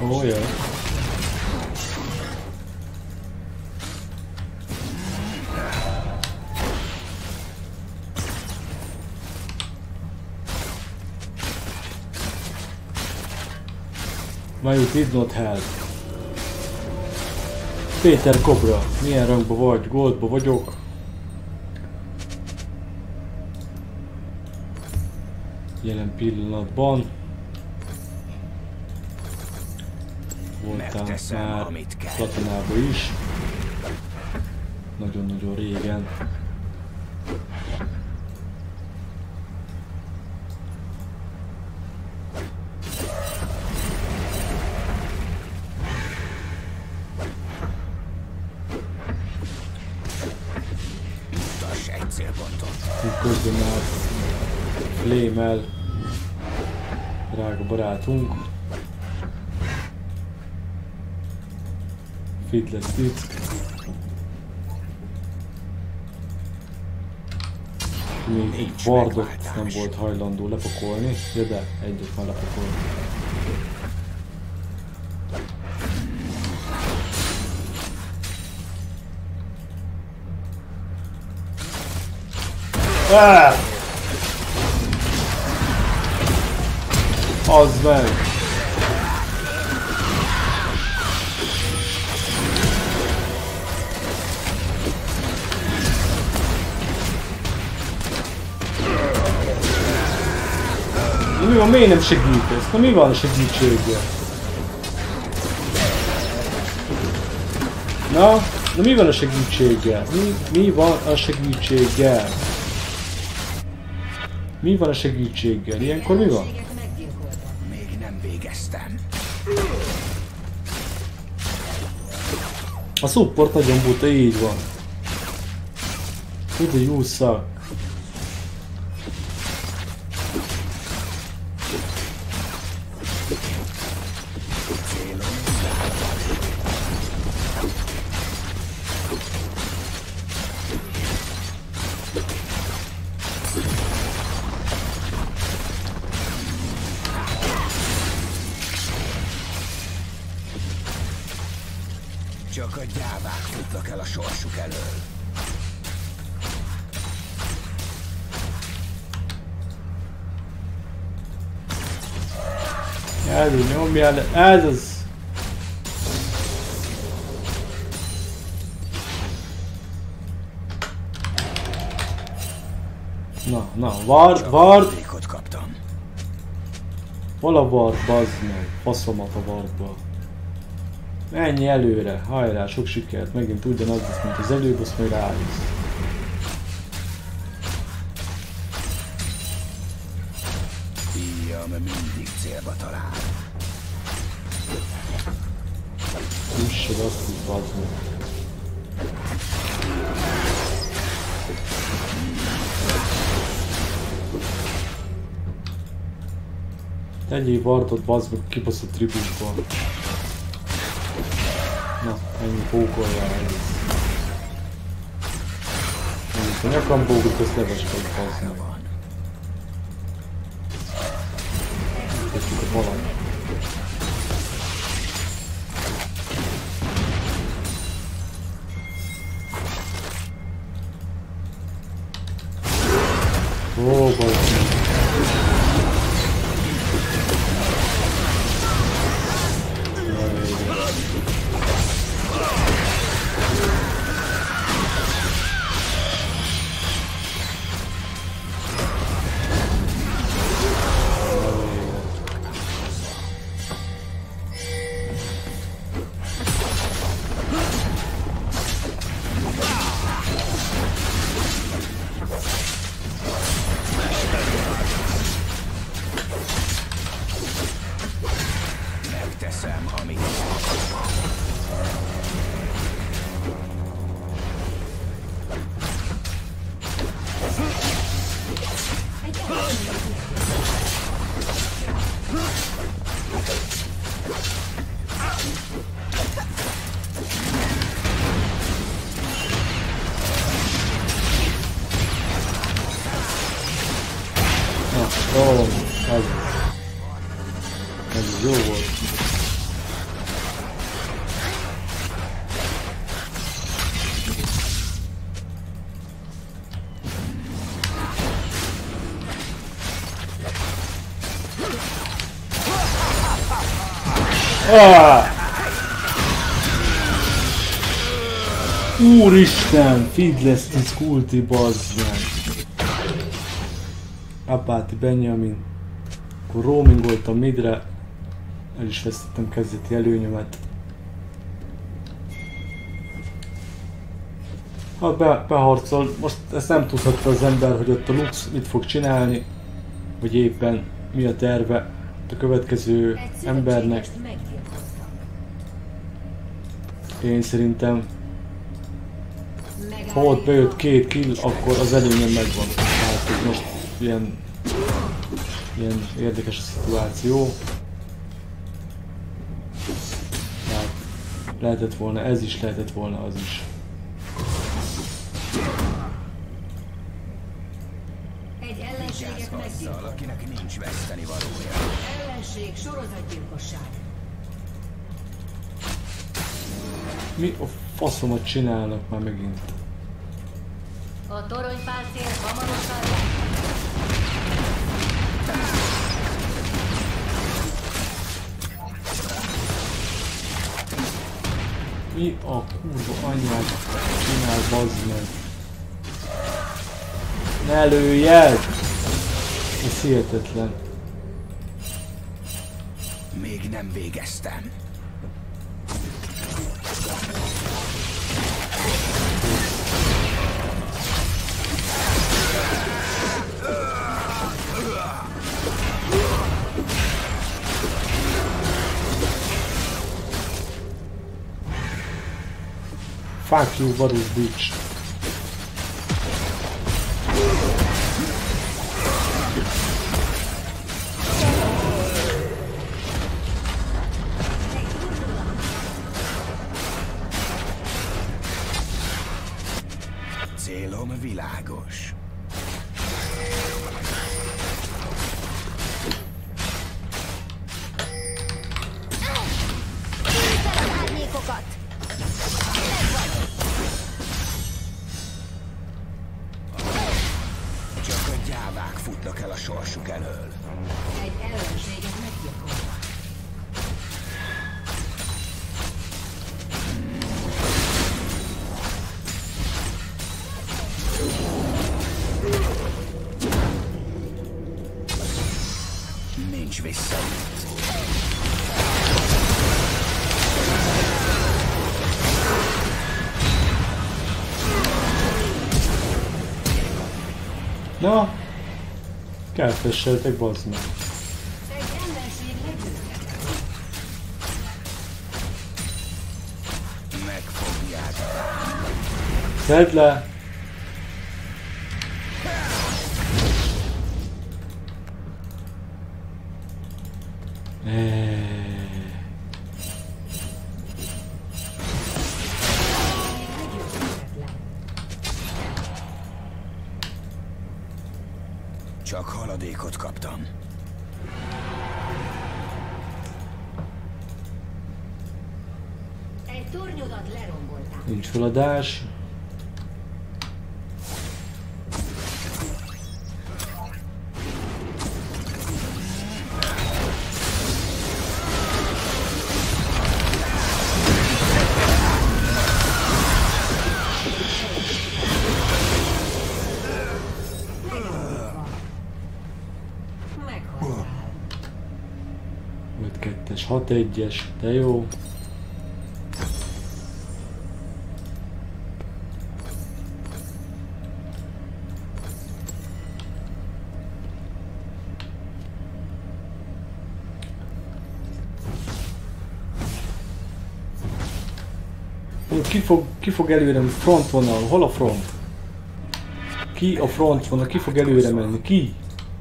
Ó, jaj. You did not help. Péter Kobra, milyen rangba vagy? Goldba vagyok. Jelen pillanatban. Voltál már Platinában is. Nagyon-nagyon régen. Közben már Flame-el, drága barátunk. Fiddles itt. Még egy bardot nem volt hajlandó lepakolni, ja, de egyet már lepakolni. Ah! Az meg! Mi van, miért nem segítesz? Na mi van a segítséggel? Na, na mi van a segítséggel? Mi, mi van a segítséggel? Mi van a segítséggel? Ilyenkor mi van? Még nem végeztem. A support nagyon buta, így van. Ide jússzak. Csak a gyávák futnak el a sorsuk elől. Ez nyomjál le, ez az! Na, na, ward, ward! Hol a ward, bazd meg? Faszomat a wardba. Menj előre, hajrá, sok sikert, megint ugyanaz lesz, mint az előbb, azt majd rávisz. Íjam mindig célba talál. Üssed azt, hogy bazd meg. Tegyél wardot, bazd meg, kibaszott tribusból. Na, ennyi pókoljál egész. Mondjuk a nyakam bógut, ezt leveskedj, bazd meg. Tettük a balat. Ó, bazd meg. Ó, ez, ez jó volt. Ah! Úristen! Feedless Disculti, bazd meg! Apáti Benjamin. Akkor roamingoltam midre. El is vesztettem kezdeti előnyömet. Ha be, beharcol, most ezt nem tudhatta az ember, hogy ott a Lux mit fog csinálni, vagy éppen mi a terve a következő embernek. Én szerintem, ha ott bejött két kill, akkor az előnyem megvan. Tehát hogy most ilyen, ilyen érdekes a szituáció. Tehát lehetett volna ez is, lehetett volna az is. Egy ellenséget meggyilkolt. Akinek nincs veszteni valója. Ellenség sorozatgyilkosság. Mi a faszomat csinálnak már megint? A toronypálcél hamarosan lesz. Mi a kurva anyját csinál, bazd meg? Ne lőjed! Ez hihetetlen. Még nem végeztem. Fuck you, Varus bitch. Célom világos. Küld el az árnyékokat! Csak a gyávák futnak el a sorsuk elől. Egy ellenséget meggyilkoltak. Nincs visszaút. Na, keltesseltek, bazd meg. Egy ellenség legyőzte. Megfogják. Szedd le! Csak haladékot kaptam. Egy tornyodat lerombolták. Nincs feladás. öt kettes, hat egyes, de jó. Ki fog, ki fog előre, frontvonal, hol a front? Ki a frontvonal, ki fog előre menni, ki?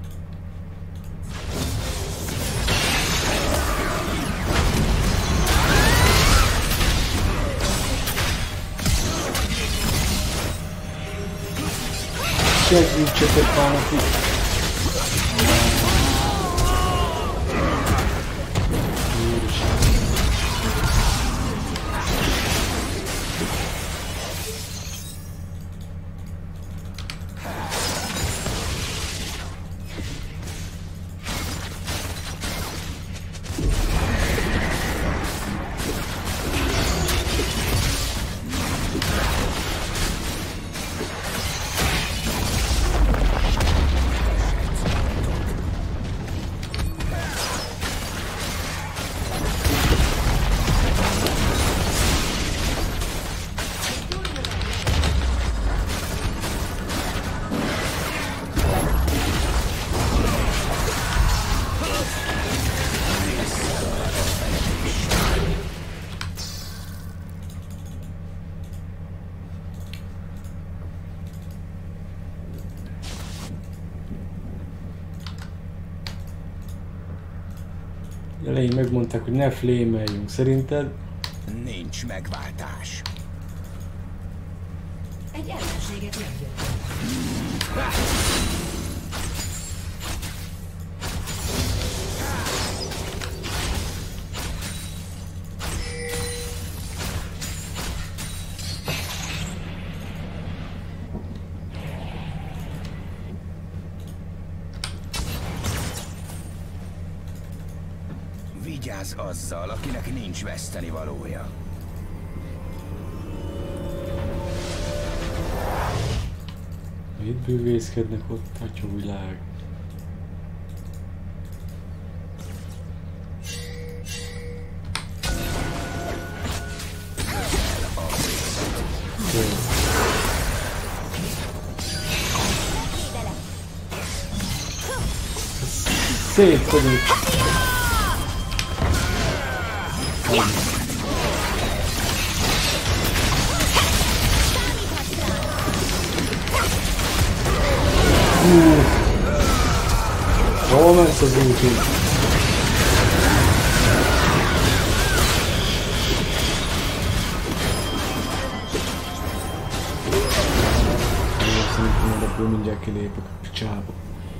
Segítsetek már neki! elején megmondták, hogy ne flémeljünk. Szerinted? Nincs megváltás. Egy ellenséget meggyőzött. Vigyázz azzal, akinek nincs vesztenivalója. Mit bűvészkednek ott, atyavilág? Szétfogyik! Hol mensz az úton? Szerintem majd ebből mindjárt kilépek a picsába.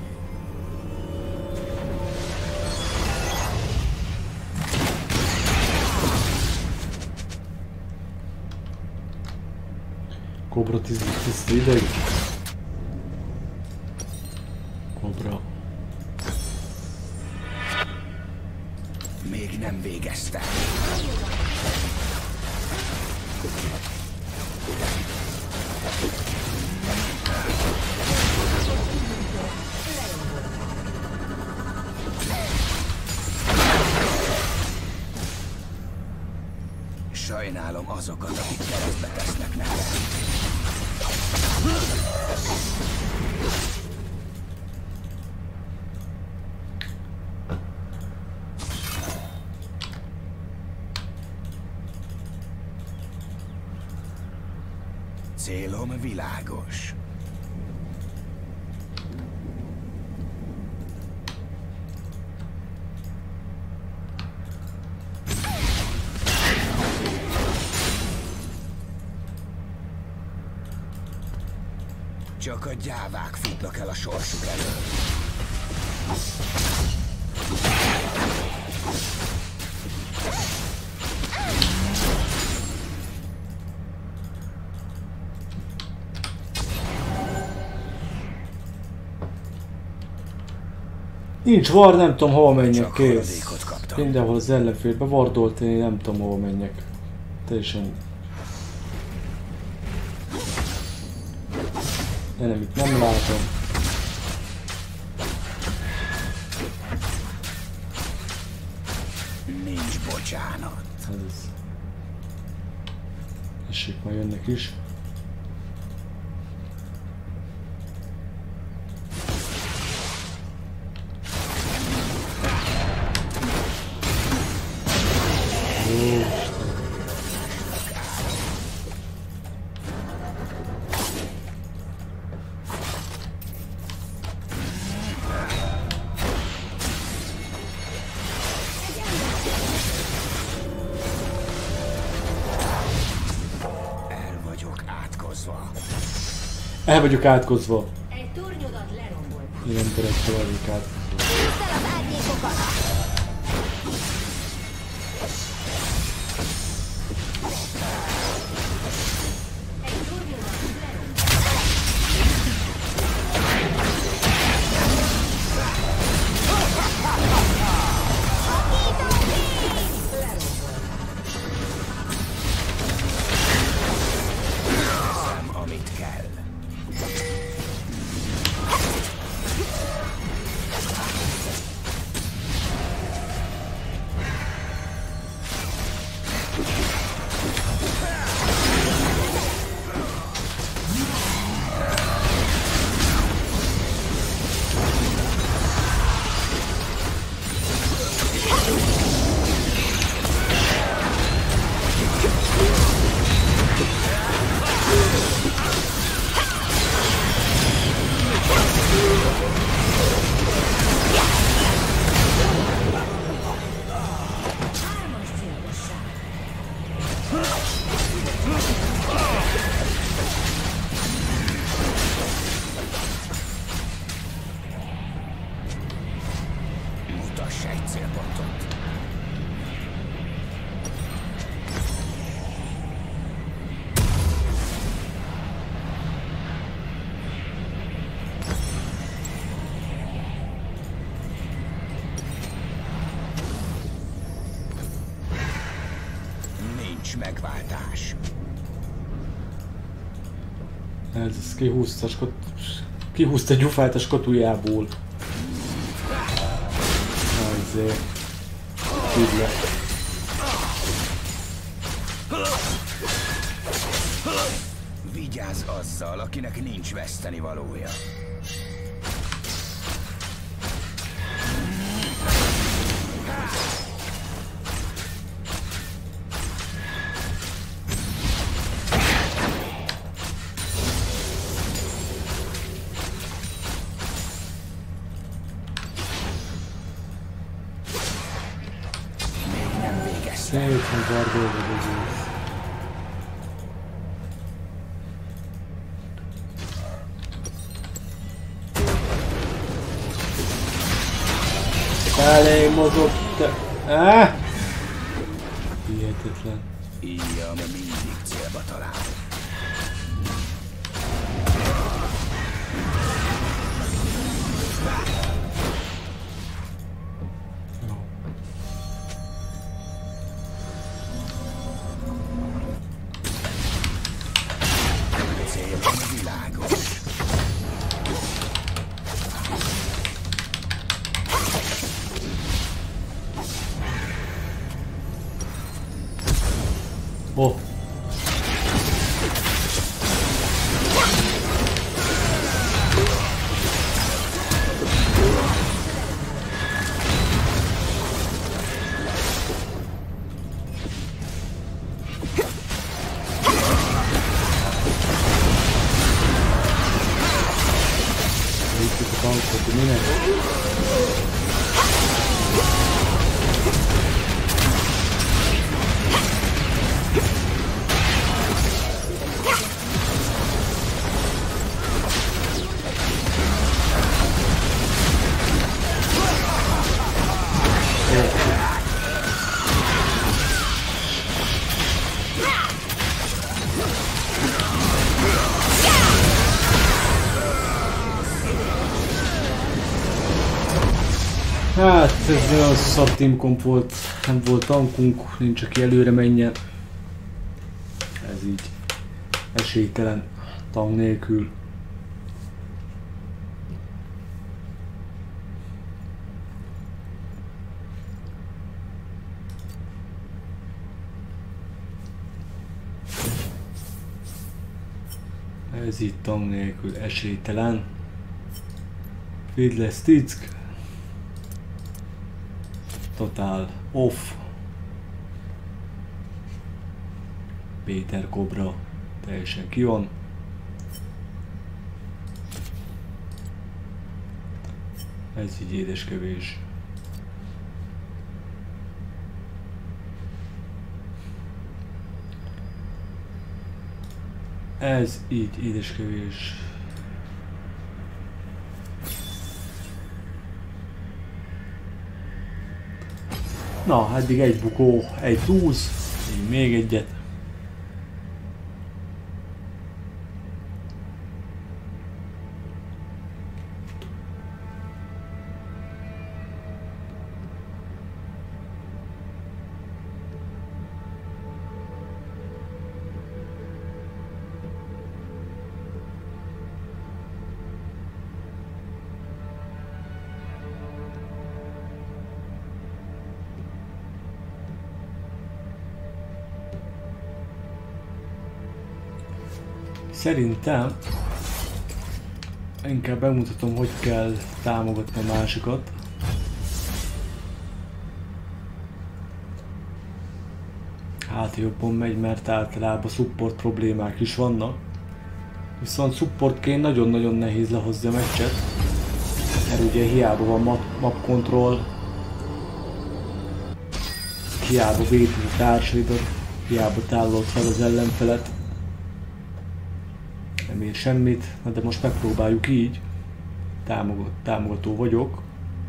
Kobra tiszta ideig. Kobra. Még nem végeztem. Sajnálom azokat, akik keresztbe tesznek nekem. Célom világos. Csak a gyávák futnak el a sorsuk elől. Nincs var, nem tudom hova menjek, Csak kész. haladékot kaptam. Mindenhol az ellenfélbe vardolt, én nem tudom hova menjek. Teljesen... Enemit nem látom. Nincs bocsánat. Ez... Essék, már jönnek is. El vagyok átkozva. Egy tornyodat lerombolták. Én emberekkel vagyok átkozva. Tisztel az árnyékokat! Egy tornyodat lerombolták. Teszem, amit kell. nincs megváltás. Ez, ez kihúzta, skot... kihúzta gyufát a skatujából. Azért. Így le. Vigyázz azzal, akinek nincs vesztenivalója. Szépen barbélve az. Elé mozog, te... Ah! Hihetetlen. Íjam mindig célba talál. Oh. Itt a tankot, minek? Hát ez olyan szar teamkomp volt, nem volt tankunk, nincs aki előre menjen. Ez így esélytelen tank nélkül. Ez így tank nélkül esélytelen. Fiddler Stick. Totál off. Péter Kobra teljesen ki van. Ez így édeskevés. Ez így édeskevés. Na, eddig egy bukó, egy túz, még egyet. Szerintem inkább bemutatom, hogy kell támogatni a másikat. Hát jobban megy, mert általában support problémák is vannak. Viszont supportként nagyon-nagyon nehéz lehozni a meccset. Mert ugye hiába van map, map control, hiába véded a társaidat, hiába tállod fel az ellenfelet. Nem ér semmit, de most megpróbáljuk így. Támogat, támogató vagyok.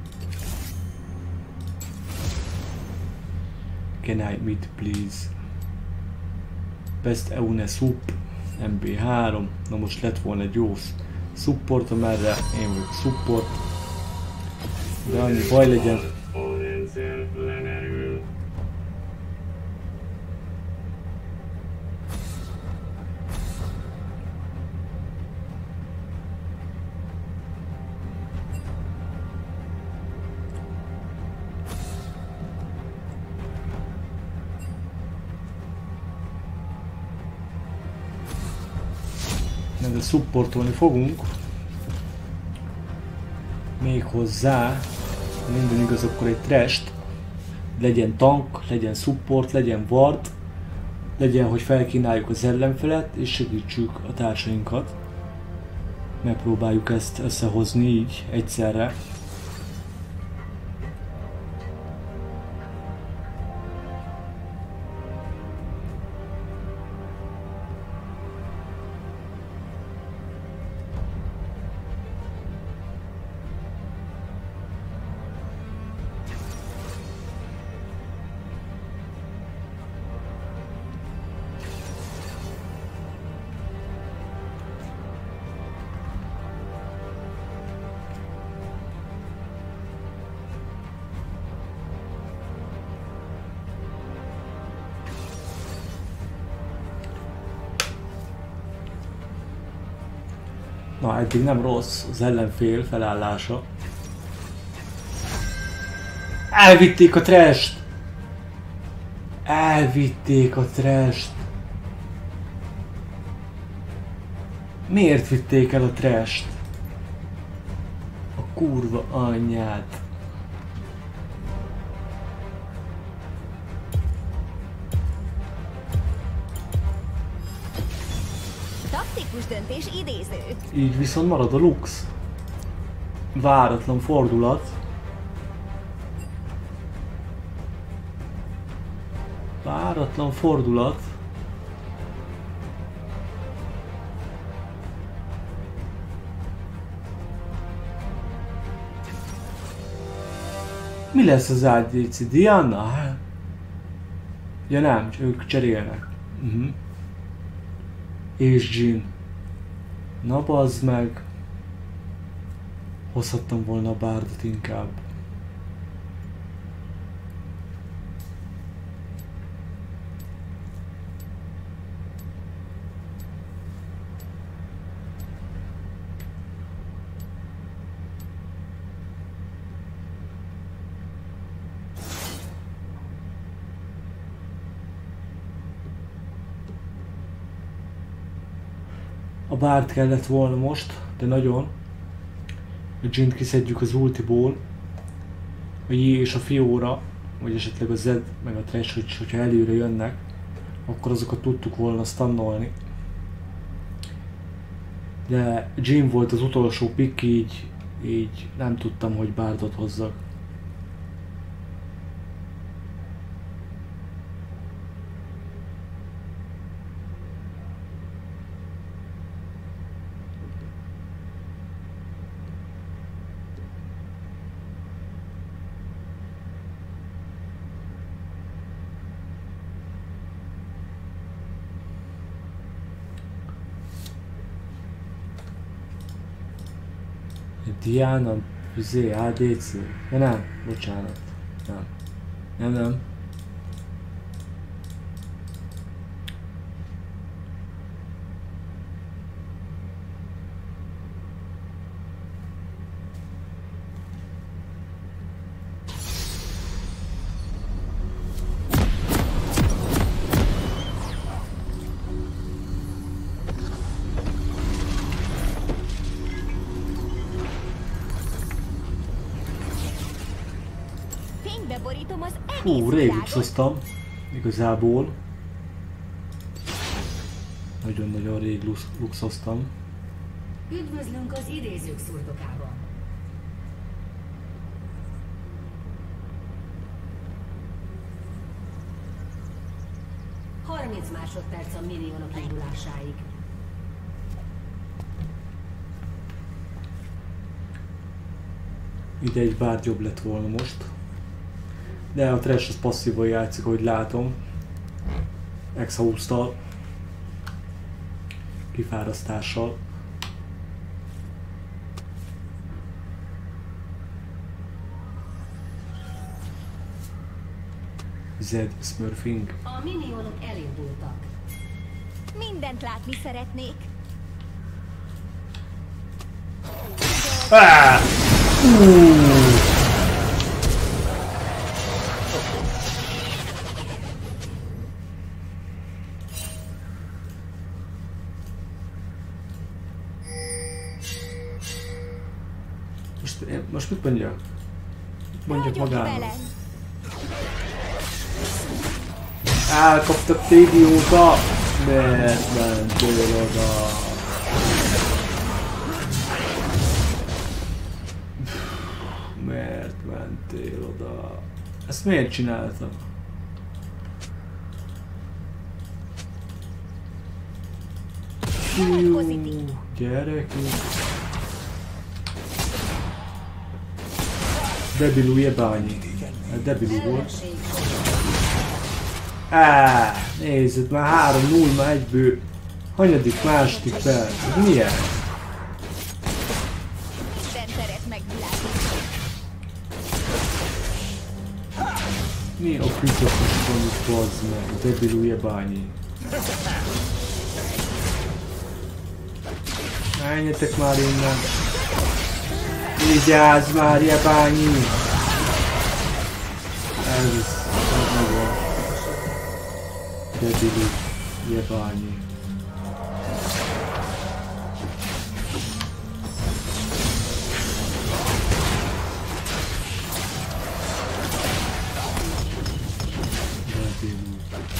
Can I meet please? Best Eune Sup M B három. Na most lett volna egy jó support, amerre én vagyok a support. De annyi baj legyen. de supportolni fogunk. Még hozzá, minden igaz, akkor egy trash-t. Legyen tank, legyen support, legyen ward, legyen, hogy felkínáljuk az ellenfelet, és segítsük a társainkat. Megpróbáljuk ezt összehozni így, egyszerre. Na, eddig nem rossz az ellenfél felállása. Elvitték a trash-t! Elvitték a trash-t! Miért vitték el a trash-t? A kurva anyját! Taktikus döntés idéző. Így viszont marad a Lux. Váratlan fordulat. Váratlan fordulat. Mi lesz az á dé cé? Diana? Ja nem, ők cserélnek. Uh-huh. És Jhin. Na bazd meg. Hozhattam volna a Bardot inkább. A Bard kellett volna most, de nagyon. A Jhint kiszedjük az ultiból. A Yi és a Fiora, vagy esetleg a Zed, meg a Thresh, hogy, hogyha előre jönnek, akkor azokat tudtuk volna stannolni. De Jhin volt az utolsó pick, így, így nem tudtam, hogy Bardot hozzak. Diana, Zé, á dé cé. Ja nem, bocsánat. Nem. Nem, nem. Beborítom az egész Hú, rég világot. luxoztam. Igazából. Nagyon-nagyon rég lux luxoztam. Üdvözlünk az idézők szurdokában. harminc másodperc a minionok indulásáig. Ide egy Bard jobb lett volna most. De a Thresh az passzívan játszik, ahogy látom. Exhaust-tal. Kifárasztással. Zed smurfing. A minionok elindultak. Mindent látni szeretnék. Ah! Uh! Most mit mondjak? Mondjak Ragyogj magának. velem! Elkaptak tédióta! Miért mentél oda? Miért mentél oda? Ezt miért csináltam? Pozitív. Gyerekünk! Debilú jebányi. Debilú volt. Áááá, nézzük, már három null, már egyből. Hanyadik, második perc? Ez milyen? Minden teret megvilágítani. Mi a kütyökös van itt, bazd meg? Debilú jebányi. Menjetek már innen! Vigyázz már, jebányi! Ez, ez maga. Debilú jebányi. Debilú.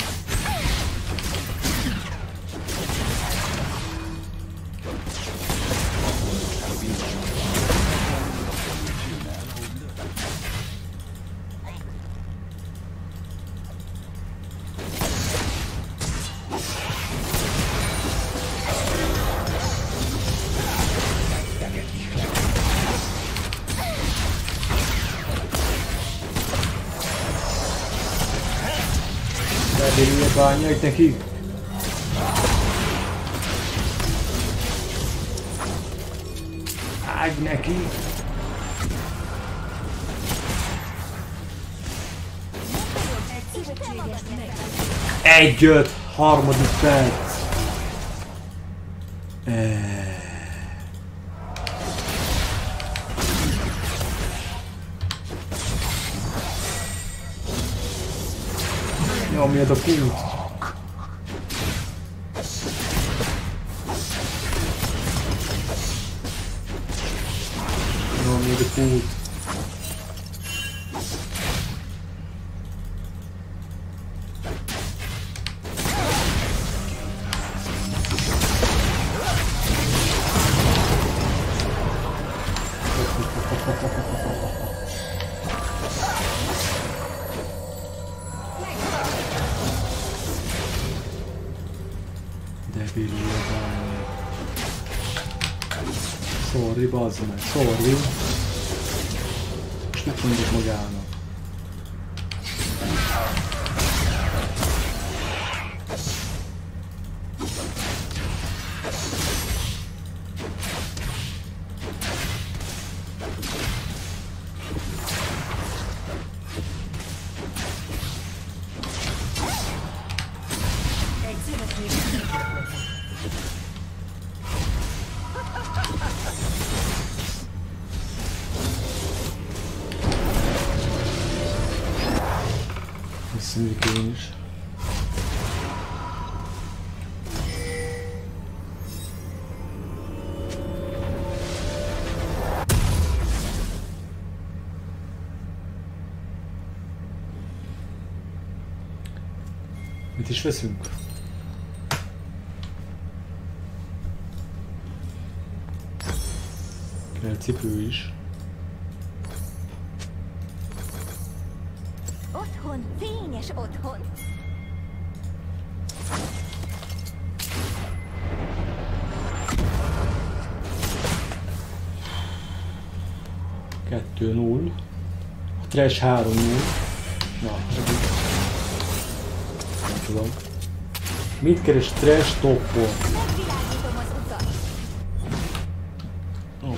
Debilú jebányi, hogy neki! Ágy neki! Egy öt, harmadik perc! Eee... Nyomjad a kút! Nyomjad a kút! Debilú jebányi. Sorry, bazd meg, sorry. És mit mondjuk magának? Visszamegyek én is. Mit is veszünk? Kell cipő is. Otthon, fényes otthon. kettő null. A trash három null. Na, nem tudom. Mit keres trash toppon? Megvilágítom az utat. Oh.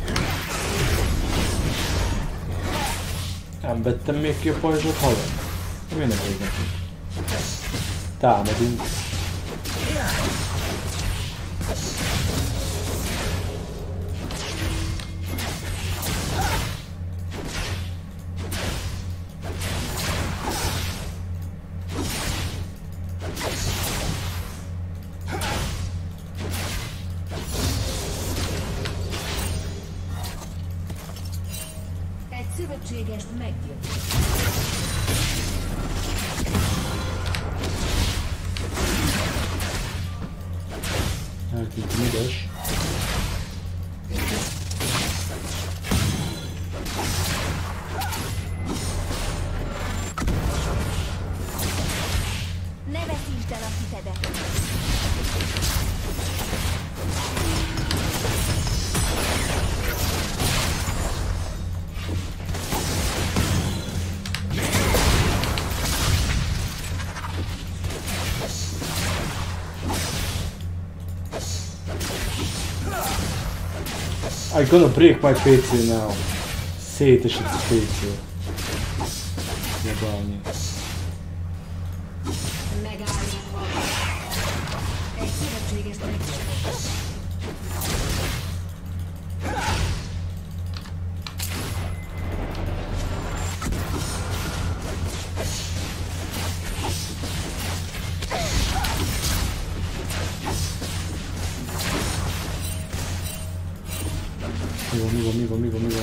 Nem vettem még ki a pajzsot, haver? Minek nekünk? Támadunk. szövetségest meggyőzött. Eltűnt mides. Ne veszítsd el a hitedet. I'm gonna break my pé cé now. Szétesik a pé cé. Jobálni. Megállítva. Egy szövetségest meggyőzött. Mi van, mi van, mi van, mi van, mi van?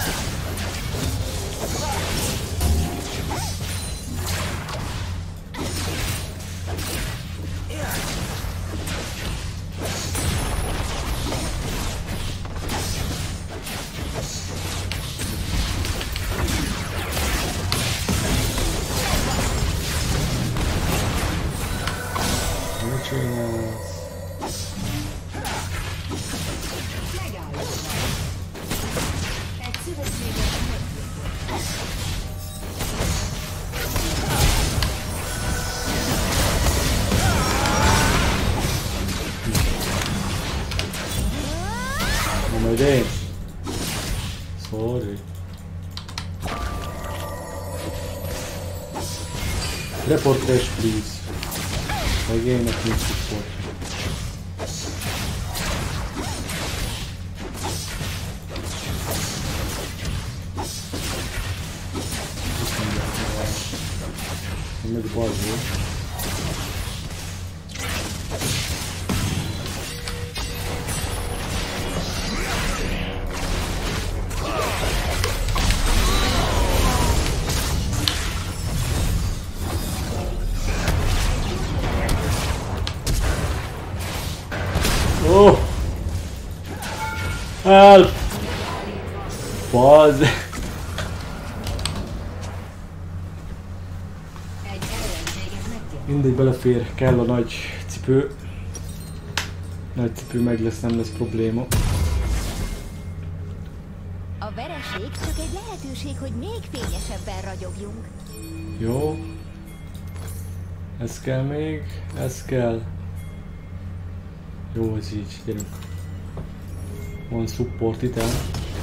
Mit csinálsz? Egy szövetséget meggyőzött. Na majd én. Sorry. Report crash, please. Megének nincs support. Megy balzó. Oh! Help! Bazd! Egy ellenséget meggyőzött. Mindegy, belefér, kell a nagy cipő. Nagy cipő meg lesz, nem lesz probléma. A vereség csak egy lehetőség, hogy még fényesebben ragyogjunk. Jó. Ez kell még, ez kell. Jó, ez így, gyerünk. Van support itt el.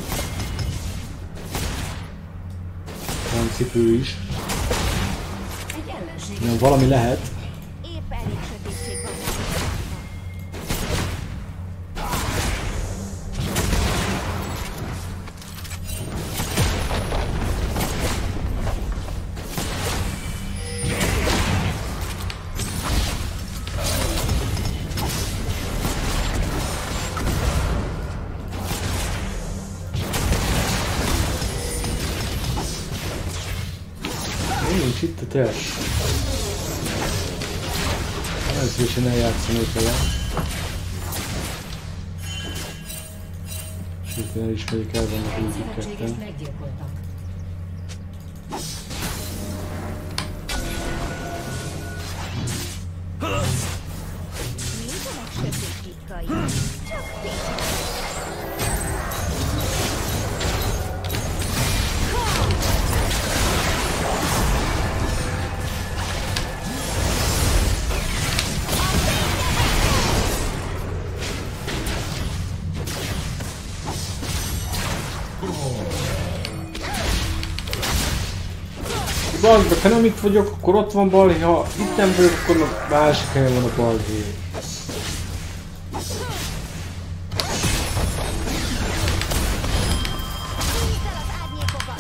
Van cipő is. Egy ellenség. Nem, valami lehet. Épp elég sötétség van nálunk. Nincs itt a test. Nem szívesen eljátszanék vele. Sőt, én el is megyek, el vannak Egy úgy szövetséget ketten. meggyilkoltak. Nincsenek sötét titkai. Csak fény. Bazd, ha nem itt vagyok, akkor ott van balhé, ha itt nem vagyok, akkor a másik helyen van a balhé. Húzd el az árnyékokat!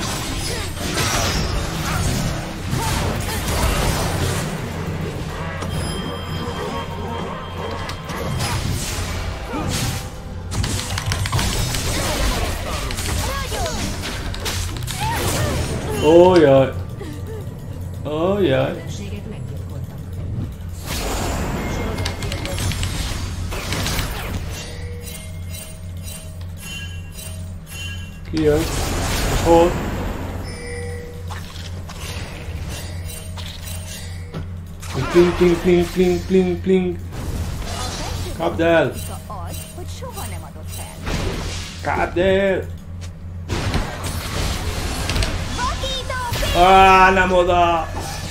Ragyog! Ó, jaj. Ó, jaj. Ellenséget meggyilkoltak. Ki jön? Hol? Pling, pling, pling, pling, pling, pling. Kapd el! Az, hogy soha nem adott fel. Kapd el! Vakító Á, nem oda!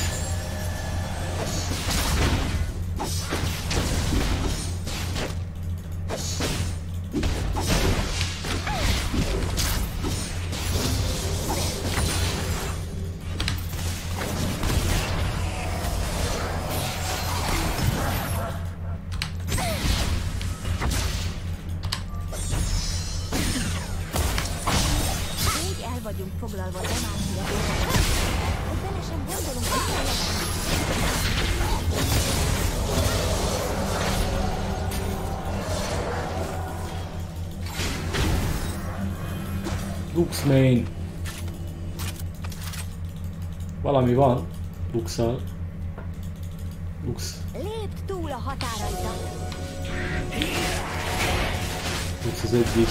Úgy el vagyunk foglalva Demánia dolgokkal, hogy bele sem gondolunk, hogy kell. Lux main. Valami van. Luxal. Lux. Lépd túl a határaidat. Lux az egyik.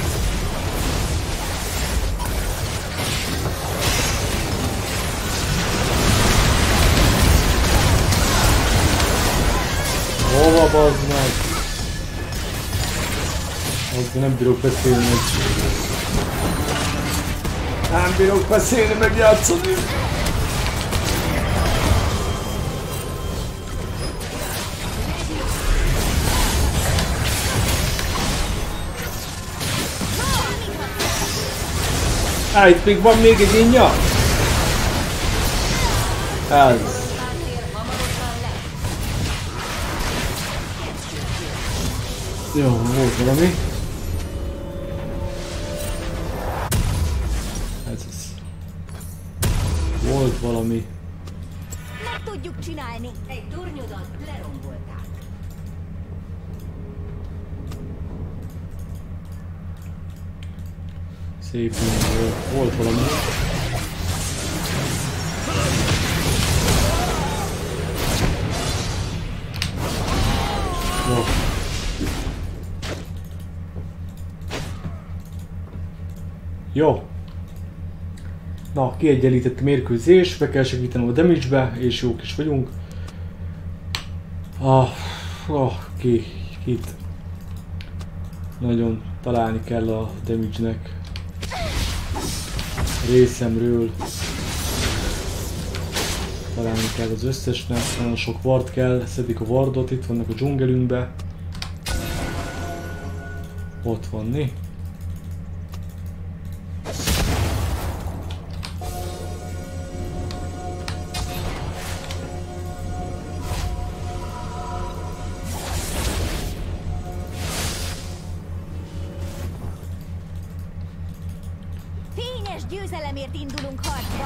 Hova bazd meg? Azt nem bírok beszélni. Nem bírok beszélni, meg játszani. Á, itt még van még egy inja? Ez. Jó, volt valami. Ez az. Volt valami. Meg tudjuk csinálni. Egy tornyodat lerombolták. Szép volt, volt valami. Jó. Jó. Na, kiegyenlített a mérkőzés, be kell segítenem a damage-be, és jók is vagyunk. Ah, ah, ki, kit. Nagyon találni kell a damage-nek. Részemről. Találni kell az összesnek, nagyon sok ward kell, szedik a wardot, itt vannak a dzsungelünkbe. Ott van, né? Fényes győzelemért indulunk harcba.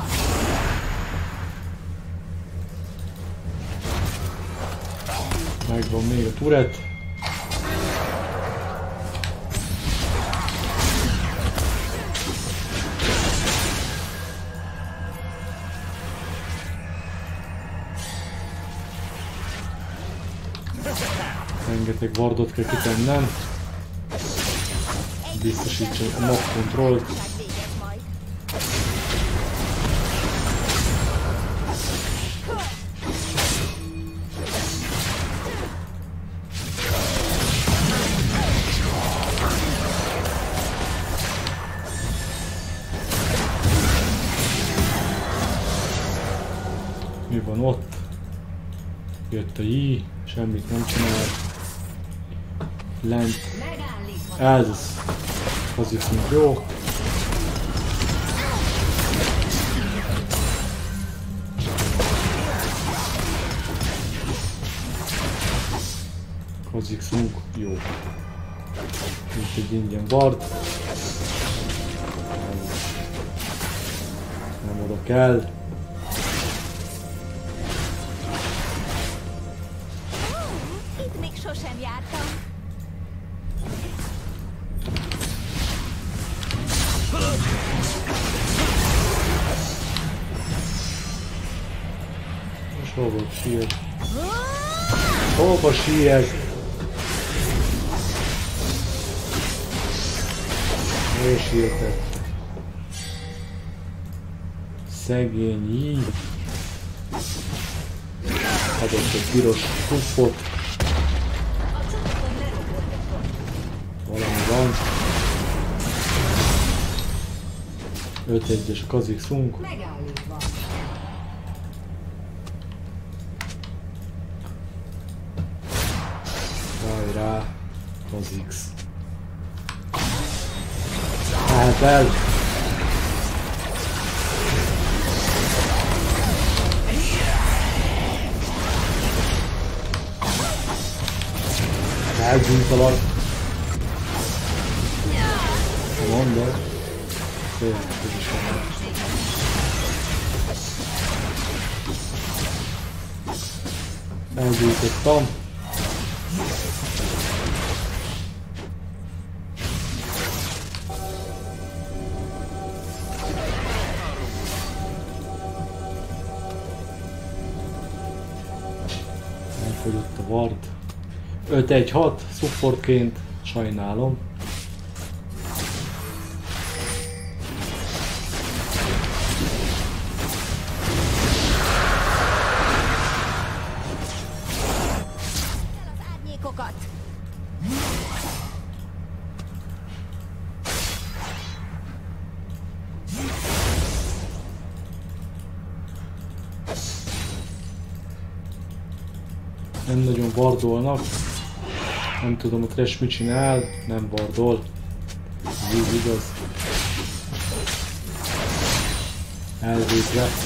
Megvan még a turret. Rengeteg wardot kell kitennem. Biztosítsa a mob controlt. Végez majd. Mi van ott? Jött a J, semmit nem csinál. Lent. Ez az. Pozitív jó. Kozixunk jó. Mint egy ingyen ward. Nem oda kell. Itt még sosem jártam. Hova siet? Hova siet? Ő sietett. Szegény így. Adott egy piros puffot. Valami van. öt egyes a Kha'Zix-unk. Megállítva. Hajrá, Kha'Zix. Mehet el! Elbűntalan. Mondom. Tényleg, ez is van. Elbűntottam. Elfogyott a ward. öt egy hat supportként, sajnálom. Az árnyékokat. Nem nagyon wardolnak. Nem tudom, a Thresh mit csinál, nem wardol. Ez így igaz. Elvétve.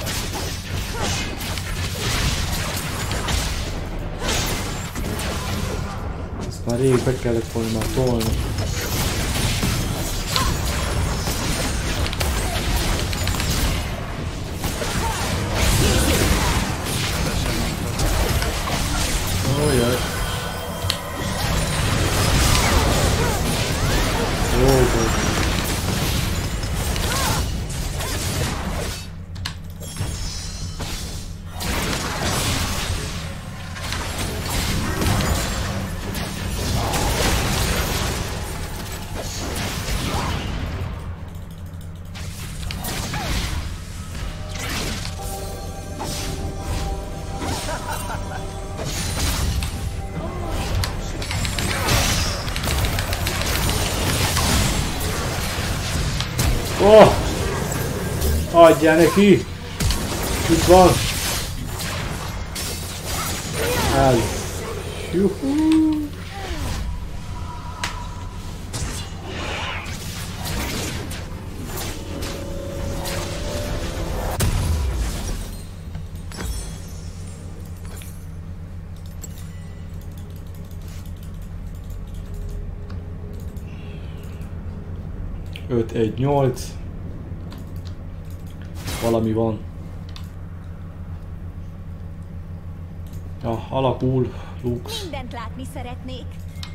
Ezt már rég be kellett volna már tolni. Ojjaj. Oh! Adjál neki! Itt van! Ez! Juhú! öt egy nyolc. Valami van. Ja, alakul. Lux. Mindent látni szeretnék.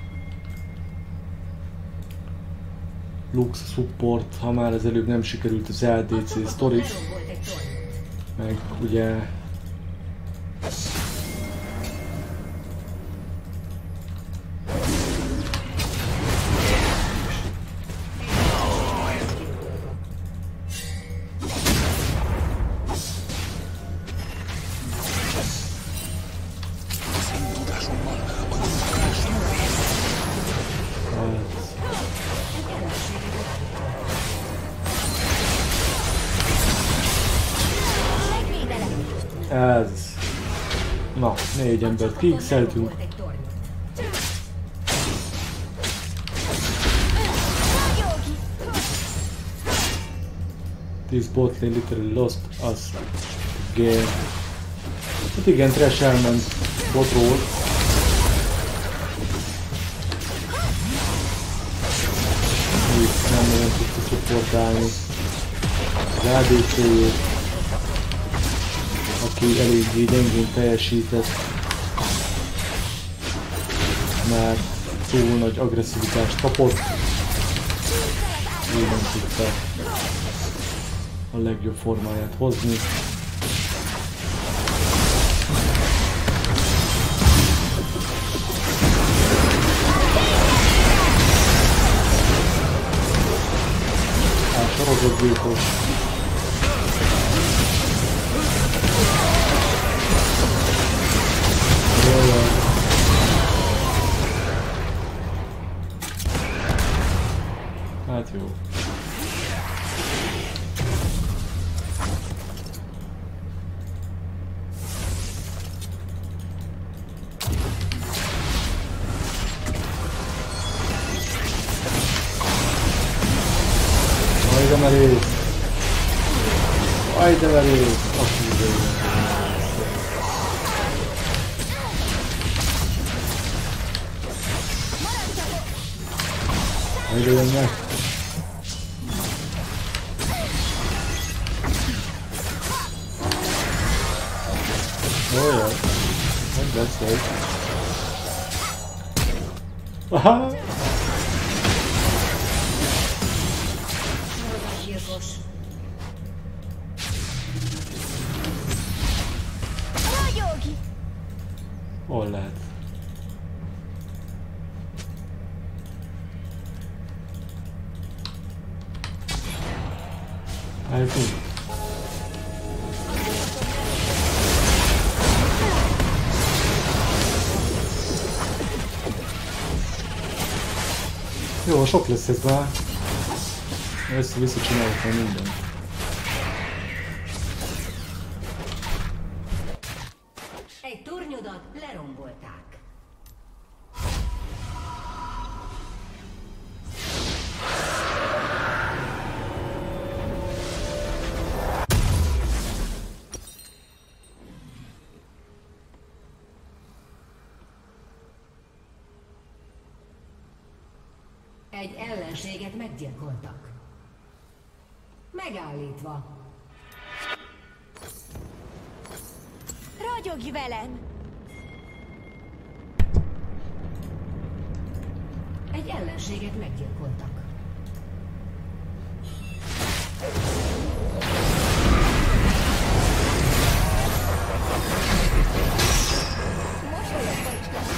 Lux support, ha már az előbb nem sikerült az el dé cé sztori. Lerombolt egy tornyot. Meg ugye... Ez... Na, négy embert kiixeltünk. Lerombolt egy tornyot. This bot lane literally lost us again. Hát igen, Thresh elment botról. Itt nem nagyon tudta szupportálni az á dé cé-jét, aki eléggé gyengén teljesített, mert túl nagy agresszivitást kapott, így nem tudta a legjobb formáját hozni. gyilkos. Jaj. Hát jó. Aj, de merész! Aj, de merész! Azt mondja. Aj, de jönnek! Oh yeah, that's right. Aha! Ragyogj! Hol lehet? Állítunk. Jó, sok lesz ez már. Össze-vissza csináljuk már mindent. Egy tornyodat lerombolták. Egy ellenséget meggyilkoltak. Megállítva. Ragyogj velem! Egy ellenséget meggyilkoltak. Mosolyogva is lesz.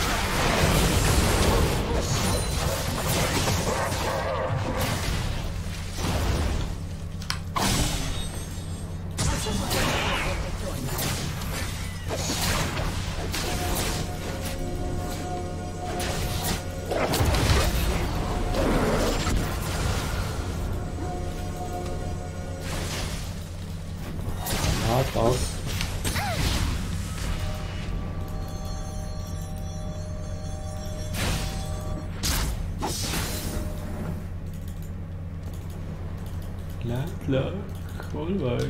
Hát az. Látlak, hol vagy?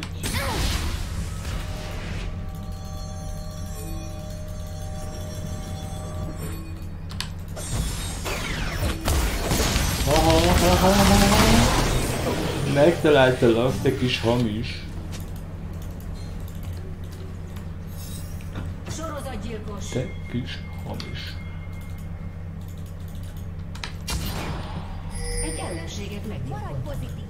Megtaláltalak, te kis hamis. Sorozatgyilkos. Te kis hamis. Egy ellenséget Maradj meggyilkoltak. pozitív.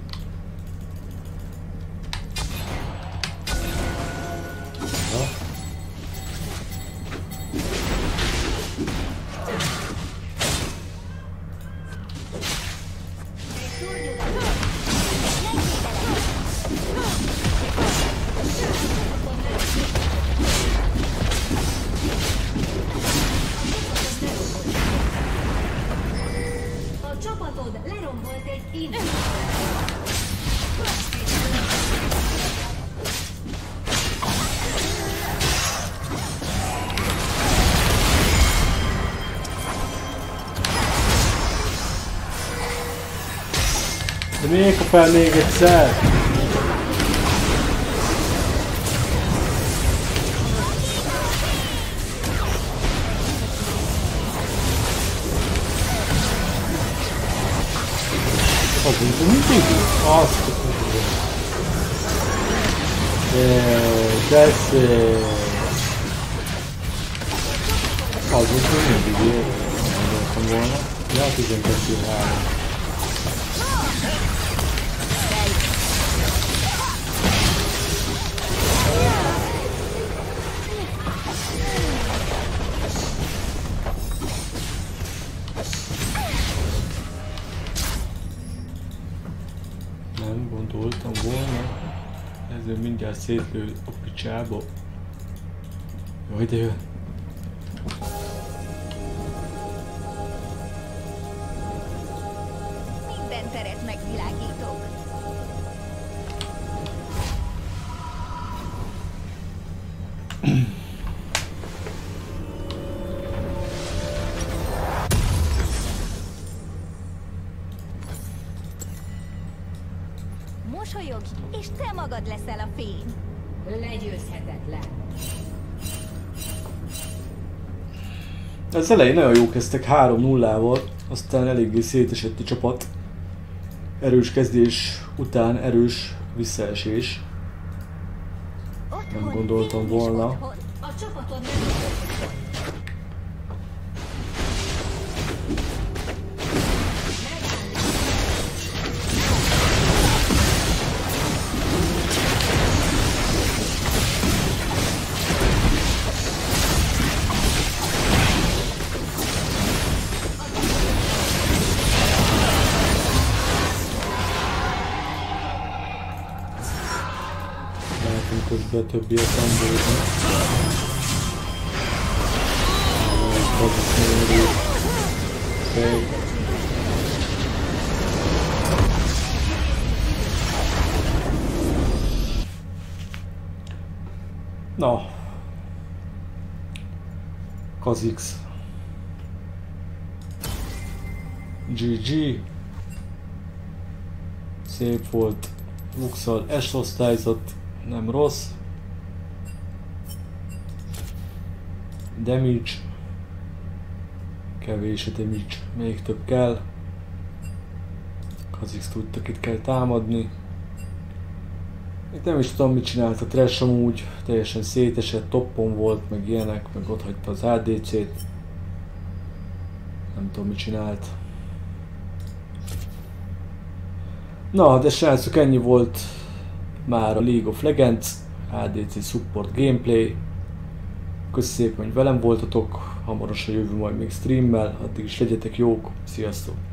Ha? A csapatod lerombolt egy intézményt. De miért kapál még egyszer? Az mint a mindig? Azt a kurva. De szép. Az mint a mindig ér. Gondoltam volna. Ja, tizenkettő három. Nem gondoltam volna. Mindjárt szétlő a picsába. Jaj, de jön. Minden teret megvilágítok. Mosolyogj, és te magad leszel a fény. Legyőzhetetlen. Az elején nagyon jó kezdtek három nullával, aztán eléggé szétesett a csapat. Erős kezdés után erős visszaesés. Nem gondoltam volna. A csapatod nem Közben többiek ambulni. Na. Kha'Zix. gé gé. Szép volt. Luxal S-osztályzat. Nem rossz. Damage. Kevés a damage. Még több kell. Kha'Zix tudtak, itt kell támadni. Itt nem is tudom, mit csinált a Thresh amúgy. Teljesen szétesett, toppon volt, meg ilyenek, meg ott hagyta az á dé cét. Nem tudom, mit csinált. Na, de srácok, ennyi volt már a League of Legends á dé cé Support Gameplay. Köszönöm szépen, hogy velem voltatok, hamarosan jövő majd még streammel, addig is legyetek jók, sziasztok!